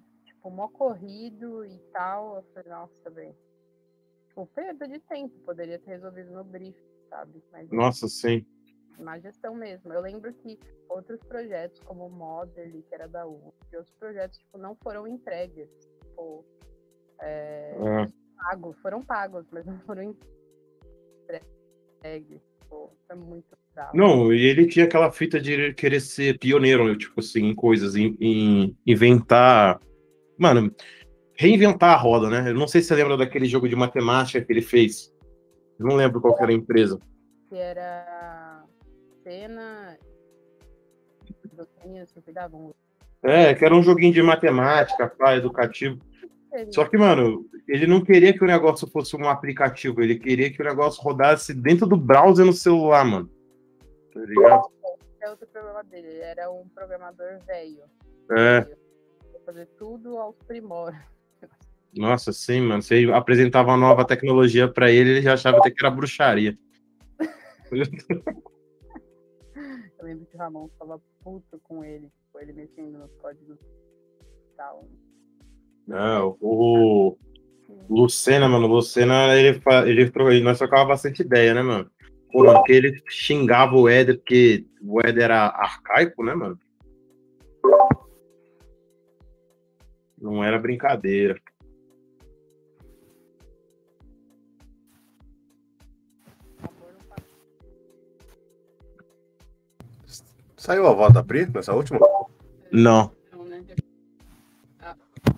tipo, mó corrido e tal. Eu falei, nossa, velho. Tipo, perda de tempo, poderia ter resolvido no brief, sabe? Mas Nossa, sim. má gestão mesmo. Eu lembro que outros projetos, como o Model, que era da U F, e outros projetos, tipo, não foram entregues. Tipo, é, É. pago, foram pagos, mas não foram entregues. Tipo, foi muito bravo. Não, e ele tinha aquela fita de querer ser pioneiro, né, tipo assim, em coisas, em, em inventar. Mano, reinventar a roda, né? Eu não sei se você lembra daquele jogo de matemática que ele fez. Eu não lembro qual que era a empresa. Que era cena dos meninos que cuidavam. É, que era um joguinho de matemática, pá, educativo. Só que, mano, ele não queria que o negócio fosse um aplicativo, ele queria que o negócio rodasse dentro do browser no celular, mano. Tá ligado? É outro problema dele, ele era um programador velho. É. Ia fazer tudo aos primórdios. Nossa, sim, mano. Você apresentava uma nova tecnologia pra ele, ele já achava até que era bruxaria. Eu lembro que o Ramon ficava puto com ele, com ele mexendo nos códigos e tal. Não, o Lucena, mano, o Lucena, ele, fa- ele, tro- ele- nós trocava bastante ideia, né, mano? Pô, mano, porque ele xingava o Éder, porque o Éder era arcaico, né, mano? Não era brincadeira. Saiu a voz da Pri nessa última? Não. Não, né? Ah.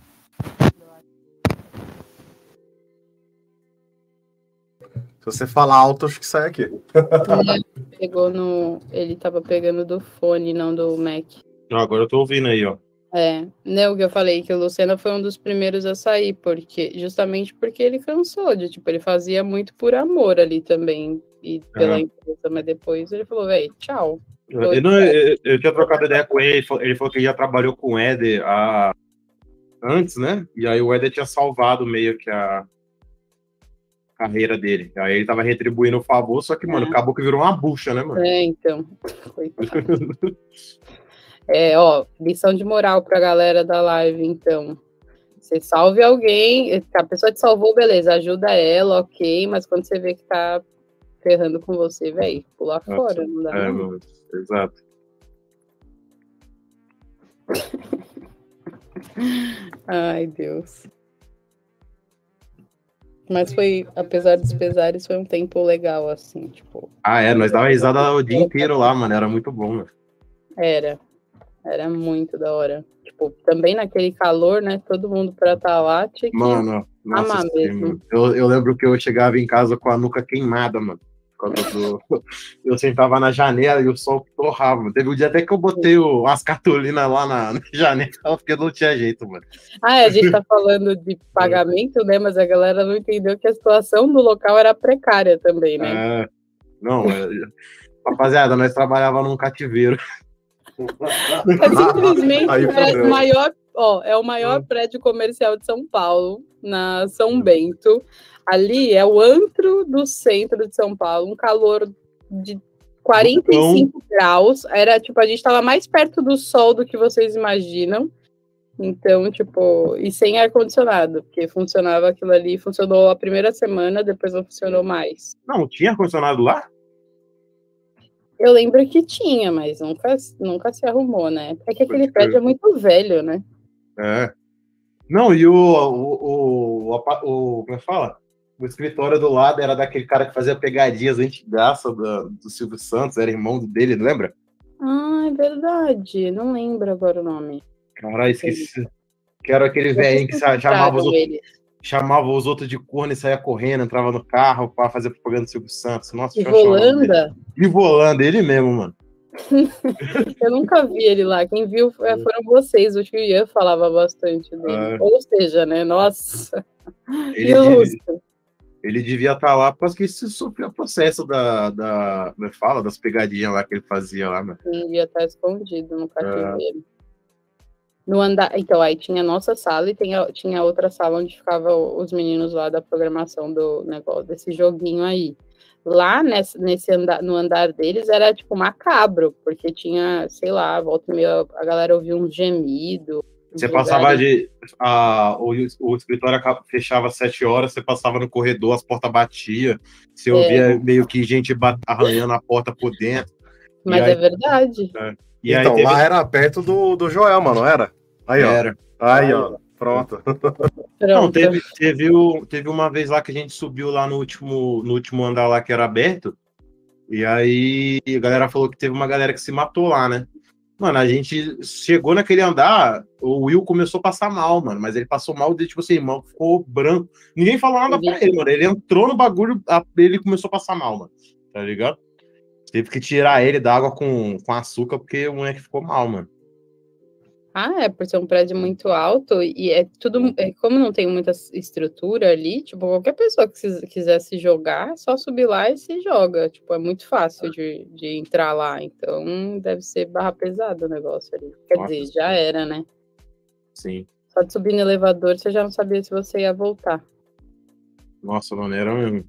Se você falar alto, acho que sai aqui. Pegou no. Ele tava pegando do fone, não do Mac. Não, agora eu tô ouvindo aí, ó. É, né, o que eu falei, que o Lucena foi um dos primeiros a sair, porque justamente porque ele cansou de, tipo, ele fazia muito por amor ali também, e pela É. empresa, mas depois ele falou, velho, tchau. Eu, não, eu, eu tinha trocado ideia com ele, ele falou, ele falou que já trabalhou com o Éder a... antes, né? E aí o Éder tinha salvado meio que a carreira dele. Aí ele tava retribuindo o favor, só que, mano, É. acabou que virou uma bucha, né, mano? É, então, coitado. É, ó, lição de moral pra galera da live, então. Você salve alguém, a pessoa te salvou, beleza, ajuda ela, ok, mas quando você vê que tá ferrando com você, velho, pular Nossa, fora, não dá É, não. mano, exato. Ai, Deus. Mas foi, apesar dos pesares, foi um tempo legal, assim, tipo, Ah, é, nós dava risada o dia inteiro lá, mano, era muito bom, mano. era. Era muito da hora. Tipo, também naquele calor, né? Todo mundo pra estar lá tinha que Mano, nossa, amar sim, mesmo. mano. Eu, eu lembro que eu chegava em casa com a nuca queimada, mano. Por causa do... Eu sentava na janela e o sol torrava, mano. Teve um dia até que eu botei o- umas cartolinas lá na, na janela, porque não tinha jeito, mano. Ah, a gente tá falando de pagamento, né? Mas a galera não entendeu que a situação do local era precária também, né? É, não, é... rapaziada, nós trabalhávamos num cativeiro. É simplesmente Aí o prédio fudeu. maior, ó, é o maior prédio comercial de São Paulo, na São Bento. Ali é o antro do centro de São Paulo, um calor de quarenta e cinco graus. Era tipo, a gente tava mais perto do sol do que vocês imaginam. Então, tipo, e sem ar-condicionado, porque funcionava aquilo ali, funcionou a primeira semana, depois não funcionou mais. Não, tinha ar-condicionado lá? Eu lembro que tinha, mas nunca, nunca se arrumou, né? É que aquele Pode prédio crer. é muito velho, né? É. Não, e o, o, o, o, apa- o- como é que fala? O escritório do lado era daquele cara que fazia pegadinhas antigaça do, do Silvio Santos, era irmão dele, lembra? Ah, é verdade. Não lembro agora o nome. Caralho, esqueci. Que era aquele velhinho que sa- chamava os, outros, Ele. chamava os outros de corno e saía correndo, entrava no carro para fazer propaganda do Silvio Santos. Nossa, E deixa eu achar o nome dele. Volanda? E Volanda, ele mesmo, mano. Eu nunca vi ele lá. Quem viu é, foram vocês. O tio Ian falava bastante dele. É. Ou seja, né? Nossa. Ele, Ilustre. ele devia estar lá porque se sofreu o processo da, da. Como é que fala? Das pegadinhas lá que ele fazia lá, mano. Sim, devia estar escondido no cativeiro. No andar, então, aí tinha a nossa sala e tinha, tinha outra sala onde ficavam os meninos lá da programação do negócio, desse joguinho aí. Lá nesse, nesse andar, no andar deles era tipo macabro, porque tinha, sei lá, volta e meia a galera ouvia um gemido, Você passava de. A, o, o escritório acaba- fechava às sete horas, você passava no corredor, as portas batiam, você ouvia É. meio que gente bat- arranhando a porta por dentro. E Mas aí, é verdade. e aí Então, teve. lá era perto do, do Joel, mano, era? Aí, ó. Era. Aí, ó. Pronto. Não, Pronto. teve, teve, o, teve uma vez lá que a gente subiu lá no último, no último andar lá que era aberto. E aí a galera falou que teve uma galera que se matou lá, né? Mano, a gente chegou naquele andar, o Will começou a passar mal, mano. Mas ele passou mal de, tipo assim, irmão, ficou branco. Ninguém falou nada pra ele, mano. Ele entrou no bagulho, a- ele começou a passar mal, mano. Tá ligado? Teve que tirar ele da água com, com açúcar, porque o moleque ficou mal, mano. Ah, é por ser um prédio muito alto e é tudo. É, como não tem muita estrutura ali, tipo, qualquer pessoa que se- quiser se jogar, é só subir lá e se joga. Tipo, é muito fácil de, de entrar lá. Então, deve ser barra pesada o negócio ali. Quer Nossa, dizer, já era, né? Sim. Só de subir no elevador, você já não sabia se você ia voltar. Nossa, mano, era mesmo.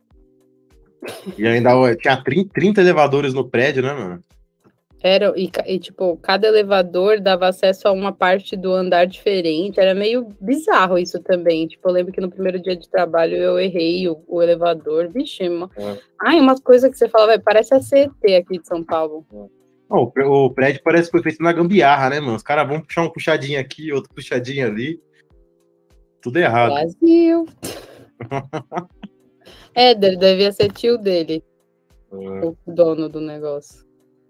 E ainda ó, tinha trinta, trinta elevadores no prédio, né, mano? Era, e, ca- e, tipo, cada elevador dava acesso a uma parte do andar diferente. Era meio bizarro isso também. Tipo, eu lembro que no primeiro dia de trabalho eu errei o, o elevador. Vixe, uma... É. Ai, uma coisa que você fala, vai, parece a C T aqui de São Paulo. Ó, o, pré- o prédio parece que foi feito na gambiarra, né, mano? Os caras vão puxar um puxadinho aqui, outro puxadinho ali. Tudo errado. Brasil. Éder, devia ser tio dele, É. o dono do negócio.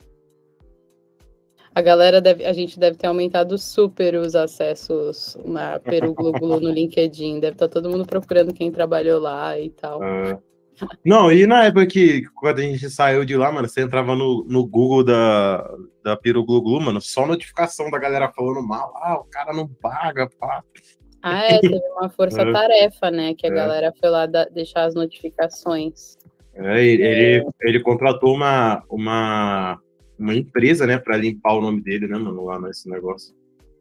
A galera deve, a gente deve ter aumentado super os acessos na Peru Glu Glu no LinkedIn. Deve estar todo mundo procurando quem trabalhou lá e tal. É. Não, e na época que quando a gente saiu de lá, mano, você entrava no, no Google da, da Piro Glu Glu, mano, só notificação da galera falando mal. Ah, o cara não paga, pá. Ah, é, teve uma força-tarefa, né? Que a É. galera foi lá da- deixar as notificações. É, ele, ele, ele contratou uma, uma, uma empresa, né, pra limpar o nome dele, né, mano, lá nesse negócio.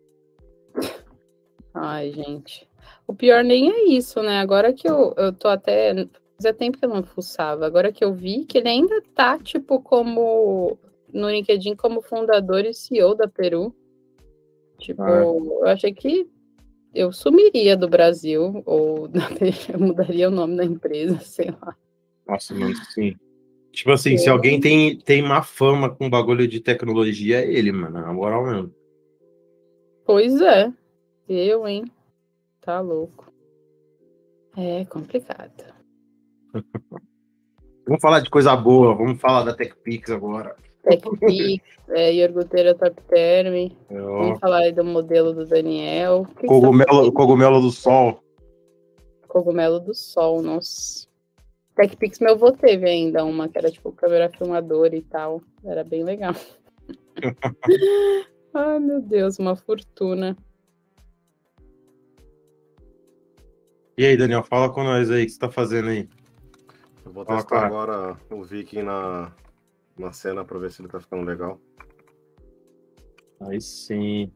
Ai, gente. O pior nem é isso, né? Agora que eu, eu tô até. Fazia tempo que eu não fuçava. Agora que eu vi que ele ainda tá, tipo, como. No LinkedIn, como fundador e C E O da Peru. Tipo, Ah. eu achei que eu sumiria do Brasil, ou da Peru, eu mudaria o nome da empresa, sei lá. Nossa, mano, sim. Tipo assim, se alguém tem, tem má fama com bagulho de tecnologia, é ele, mano, na moral mesmo. Pois é. Eu, hein? Tá louco. É complicado. Vamos falar de coisa boa, vamos falar da TechPix agora. TechPix, é, iogurteira Top Term. É, ó, Vamos falar aí do modelo do Daniel. O que que cogumelo, você tá cogumelo do sol. fazendo? Cogumelo do sol, nossa. TechPix, meu avô teve ainda uma que era tipo câmera filmadora e tal. Era bem legal. Ai, meu Deus, uma fortuna. E aí, Daniel, fala com nós aí, o que você tá fazendo aí? Eu vou Fala, testar cara. agora o Viking na, na cena pra ver se ele tá ficando legal. Aí sim.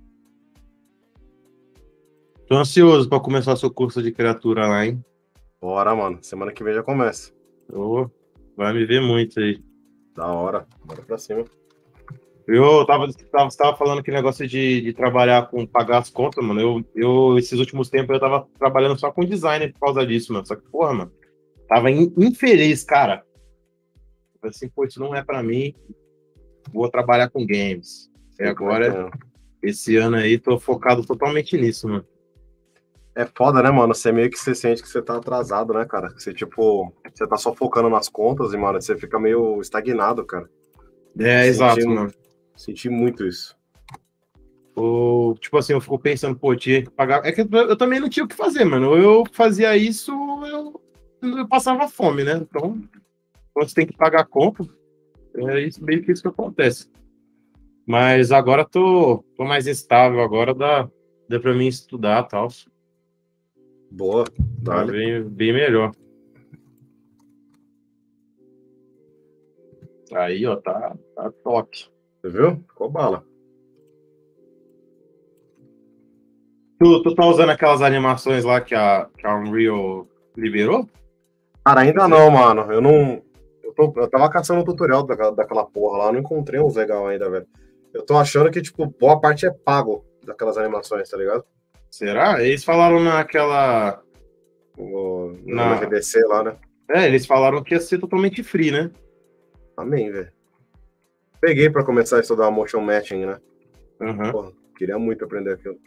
Tô ansioso pra começar seu curso de criatura lá, hein? Bora, mano. Semana que vem já começa. Ô, vai me ver muito aí. Da hora. Bora pra cima. Eu tava, tava, tava falando que negócio de, de trabalhar com pagar as contas, mano. Eu, eu, esses últimos tempos, eu tava trabalhando só com design por causa disso, mano. Só que, porra, mano, tava in- infeliz, cara. Falei assim, pô, isso não é pra mim. Vou trabalhar com games. E agora, esse ano aí, tô focado totalmente nisso, mano. É foda, né, mano? Você meio que você sente que você tá atrasado, né, cara? Você, tipo, você tá só focando nas contas e, mano, você fica meio estagnado, cara. É, Senti- exato, mano. Senti muito isso. Ou, tipo assim, eu fico pensando, pô, tinha que pagar. É que eu, eu também não tinha o que fazer, mano. Ou eu fazia isso, eu, eu passava fome, né? Então, quando você tem que pagar a conta, é isso, meio que isso que acontece. Mas agora tô, tô mais estável, agora dá, dá pra mim estudar e tal. Boa. Tá Dale. bem, bem melhor. Aí, ó, tá, tá top. Você viu? Ficou bala. Tu, tu tá usando aquelas animações lá que a, que a Unreal liberou? Cara, ainda não, mano. Eu não. Eu, tô, eu tava caçando o tutorial daquela, daquela porra lá, não encontrei uns legal ainda, velho. Eu tô achando que, tipo, boa parte é pago daquelas animações, tá ligado? Será? Eles falaram naquela... O, no Na- R D C lá, né? É, eles falaram que ia ser totalmente free, né? Amém, velho. Peguei pra começar a estudar motion matching, né? Aham. Porra, queria muito aprender aquilo.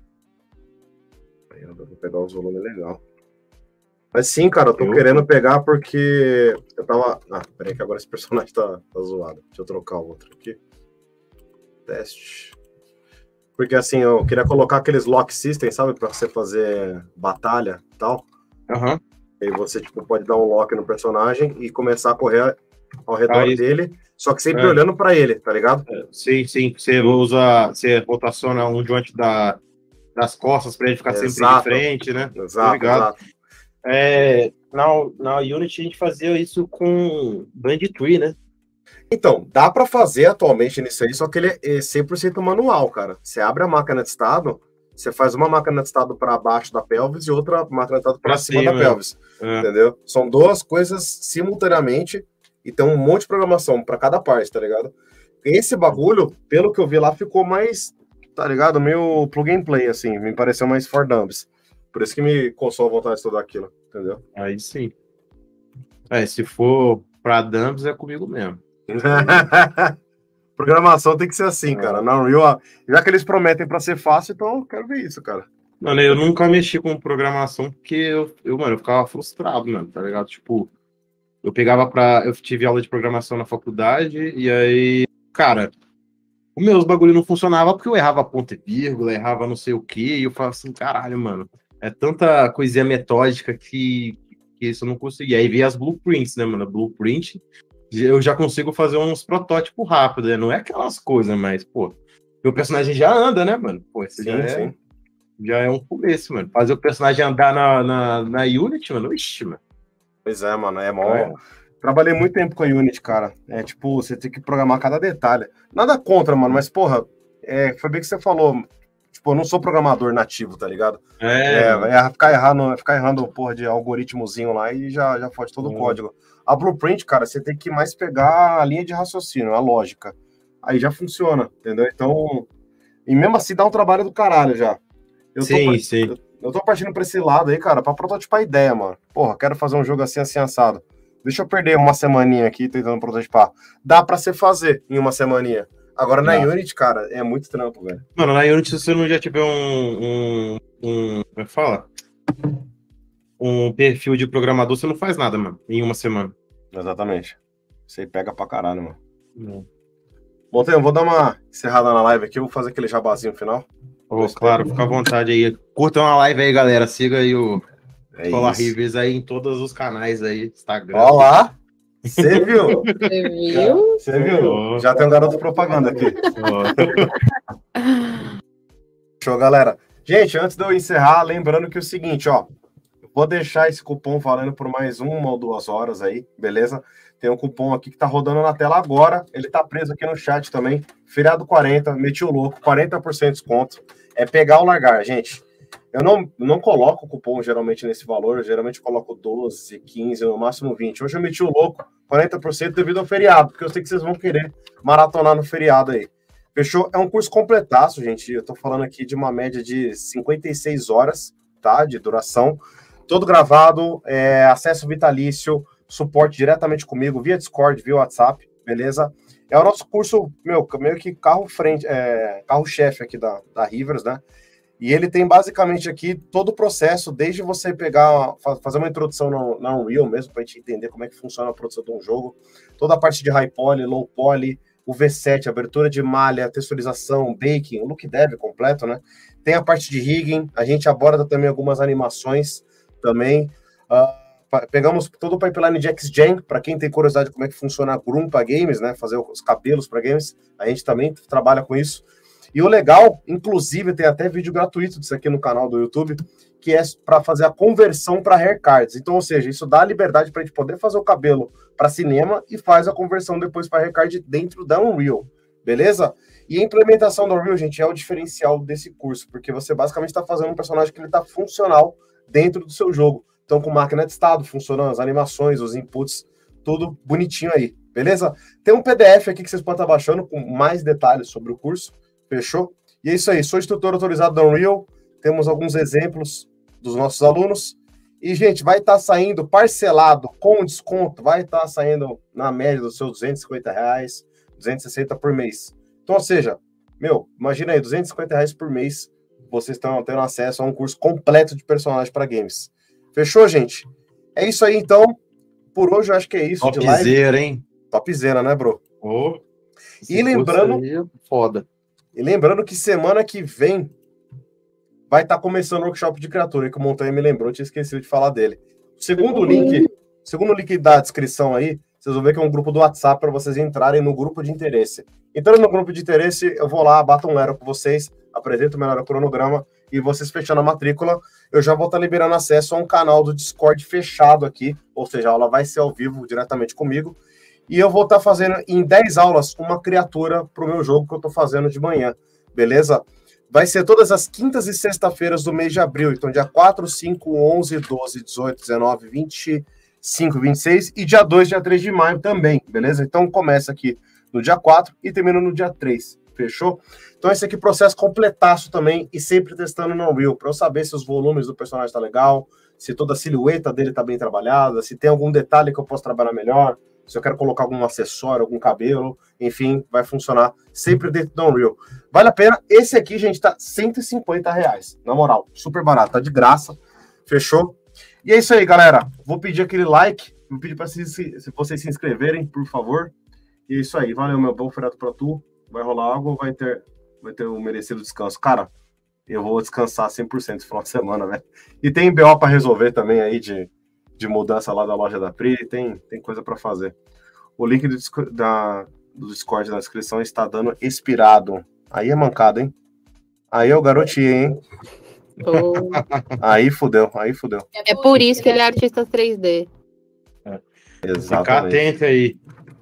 Aí eu vou pegar os volumes legal. Mas sim, cara, eu tô Eu- querendo pegar porque eu tava... Ah, peraí que agora esse personagem tá, tá zoado. Deixa eu trocar o outro aqui. Teste. Porque assim, eu queria colocar aqueles lock system, sabe? Pra você fazer batalha e tal. Aham. Aí você, tipo, pode dar um lock no personagem e começar a correr ao redor Ah, isso. dele, só que sempre É. olhando pra ele, tá ligado? Sim, sim. Você usa... Você rotaciona um joint da, das costas pra ele ficar sempre de Exato. frente, né? Exato, Obrigado. exato. É, na, na Unity a gente fazia isso com Bandtree, né? Então, dá pra fazer atualmente nisso aí, só que ele é cem por cento manual, cara. Você abre a máquina de estado, você faz uma máquina de estado para baixo da pelvis e outra máquina de estado para Pra cima, cima, da pelvis, É. entendeu? São duas coisas simultaneamente e tem um monte de programação para cada parte, tá ligado? Esse bagulho, pelo que eu vi lá, ficou mais, tá ligado? Meio plug and play, assim, me pareceu mais for dumps. Por isso que me coçou a vontade de estudar aquilo, entendeu? Aí sim. É, se for pra dumps, é comigo mesmo. Programação tem que ser assim, É. cara. Na Unreal, já que eles prometem pra ser fácil, então eu quero ver isso, cara. Mano, eu nunca mexi com programação porque eu, eu, mano, eu ficava frustrado, mano, tá ligado? Tipo, eu pegava pra. Eu tive aula de programação na faculdade e aí, cara, os meus bagulho não funcionava porque eu errava ponto e vírgula, errava não sei o quê, e eu falava assim, caralho, mano, é tanta coisinha metódica que, que isso eu não conseguia. Aí veio as blueprints, né, mano? Blueprint, eu já consigo fazer uns protótipos rápidos, né? Não é aquelas coisas, mas, pô, meu personagem já anda, né, mano? Pô, esse já é. Já é um começo, mano. Fazer o personagem andar na, na, na Unity, mano, ixi, mano. Pois é, mano, é mó. É. Trabalhei muito tempo com a Unity, cara. É tipo, você tem que programar cada detalhe. Nada contra, mano, mas, porra, é, foi bem que você falou. Tipo, eu não sou programador nativo, tá ligado? É, É, mano. é ficar errando, é ficar errando, porra, de algoritmozinho lá e já, já fode todo o Hum. código. A Blueprint, cara, você tem que mais pegar a linha de raciocínio, a lógica. Aí já funciona, entendeu? Então, e mesmo assim dá um trabalho do caralho já. Eu tô Sim, par- sim. Eu tô partindo pra esse lado aí, cara, pra prototipar ideia, mano. Porra, quero fazer um jogo assim, assim, assado. Deixa eu perder uma semaninha aqui tentando prototipar. Dá pra você fazer em uma semaninha. Agora na Dá. Unity, cara, é muito trampo, velho. Mano, na Unity, se você não já tiver um, um, um. Como é que fala? Um perfil de programador, você não faz nada, mano, em uma semana. Exatamente. Você pega pra caralho, mano. Bom, Tem, eu vou dar uma encerrada na live aqui, eu vou fazer aquele jabazinho final. Ô, claro, fica à vontade aí. Curtam a live aí, galera. Siga aí o É Escola isso. Rivers aí em todos os canais aí, Instagram. Ó lá. Você viu? Você viu? Você viu? Ó. Já tem um garoto propaganda aqui. Ó. Show, galera. Gente, antes de eu encerrar, lembrando que é o seguinte, ó. Vou deixar esse cupom valendo por mais uma ou duas horas aí, beleza? Tem um cupom aqui que tá rodando na tela agora. Ele tá preso aqui no chat também. Feriado quarenta, meti o louco, quarenta por cento de desconto. É pegar ou largar, gente. Eu não, não coloco o cupom geralmente nesse valor. Eu geralmente coloco doze, quinze, no máximo vinte. Hoje eu meti o louco, quarenta por cento devido ao feriado, porque eu sei que vocês vão querer maratonar no feriado aí. Fechou? É um curso completaço, gente. Eu tô falando aqui de uma média de cinquenta e seis horas, tá? De duração. Todo gravado, é, acesso vitalício, suporte diretamente comigo, via Discord, via WhatsApp, beleza? É o nosso curso, meu, meio que carro-frente, é, carro-chefe aqui da, da Rivers, né? E ele tem basicamente aqui todo o processo, desde você pegar, fazer uma introdução no, na Unreal mesmo, para a gente entender como é que funciona a produção de um jogo, toda a parte de high poly, low poly, o V sete, abertura de malha, texturização, baking, o look dev completo, né? Tem a parte de rigging, a gente aborda também algumas animações também. Uh, pegamos todo o pipeline de X-Gen, para quem tem curiosidade de como é que funciona a Groom para games, né? Fazer os cabelos para games, a gente também trabalha com isso. E o legal, inclusive, tem até vídeo gratuito disso aqui no canal do YouTube, que é para fazer a conversão para haircards. Então, ou seja, isso dá a liberdade para a gente poder fazer o cabelo para cinema e faz a conversão depois para haircard dentro da Unreal, beleza? E a implementação da Unreal, gente, é o diferencial desse curso, porque você basicamente está fazendo um personagem que ele está funcional dentro do seu jogo. Então, com máquina de estado, funcionando as animações, os inputs, tudo bonitinho aí, beleza? Tem um P D F aqui que vocês podem estar baixando com mais detalhes sobre o curso. Fechou? E é isso aí, sou instrutor autorizado da Unreal, temos alguns exemplos dos nossos alunos. E, gente, vai estar tá saindo parcelado, com desconto, vai estar tá saindo na média dos seus duzentos e cinquenta reais, duzentos e sessenta por mês. Então, ou seja, meu, imagina aí, duzentos e cinquenta reais por mês, vocês estão tendo acesso a um curso completo de personagens para games. Fechou, gente? É isso aí, então. Por hoje, eu acho que é isso. Topzera, hein? Topzera, né, bro? Oh, e lembrando... Aí, foda. E lembrando que semana que vem vai estar tá começando o workshop de criatura, que o Montanha me lembrou, eu tinha esquecido de falar dele. O segundo link, segundo link da descrição aí, vocês vão ver que é um grupo do WhatsApp para vocês entrarem no grupo de interesse. Entrando no grupo de interesse, eu vou lá, bato um ero com vocês, apresento o melhor cronograma e vocês fechando a matrícula, eu já vou estar tá liberando acesso a um canal do Discord fechado aqui, ou seja, a aula vai ser ao vivo diretamente comigo, e eu vou estar tá fazendo em dez aulas uma criatura para o meu jogo que eu estou fazendo de manhã, beleza? Vai ser todas as quintas e sexta-feiras do mês de abril. Então, dia quatro, cinco, onze, doze, dezoito, dezenove, vinte e cinco, vinte e seis e dia dois, dia três de maio também, beleza? Então, começa aqui no dia quatro e termina no dia três, fechou? Então, esse aqui é processo completaço também e sempre testando no Unreal, para eu saber se os volumes do personagem tá legal, se toda a silhueta dele tá bem trabalhada, se tem algum detalhe que eu posso trabalhar melhor, se eu quero colocar algum acessório, algum cabelo, enfim, vai funcionar sempre dentro do Unreal. Vale a pena. Esse aqui, gente, tá cento e cinquenta reais. Na moral, super barato, tá de graça. Fechou? E é isso aí, galera. Vou pedir aquele like, vou pedir para vocês se, se vocês se inscreverem, por favor. E é isso aí. Valeu, meu bom feriado pra tu. Vai rolar água ou vai ter, vai ter um merecido descanso? Cara, eu vou descansar cem por cento esse final de semana, velho. E tem B O para resolver também aí de... de mudança lá da loja da Pri, tem, tem coisa para fazer. O link do, da, do Discord na descrição está dando expirado. Aí é mancada, hein? Aí eu garotinho, hein? Oh. Aí fudeu, aí fudeu. É por isso que ele é artista três D. É. Exatamente. Fica atento aí.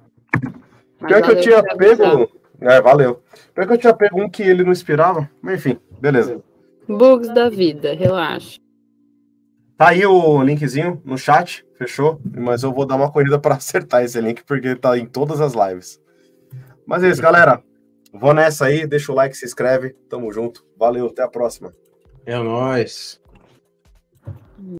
Pior que eu tinha pego... É, valeu. Pior que eu tinha pego um que ele não inspirava. Mas enfim, beleza. Bugs da vida, relaxa. Tá aí o linkzinho no chat, fechou? Mas eu vou dar uma corrida para acertar esse link, porque tá em todas as lives. Mas é isso, galera. Vou nessa aí, deixa o like, se inscreve. Tamo junto. Valeu, até a próxima. É nóis.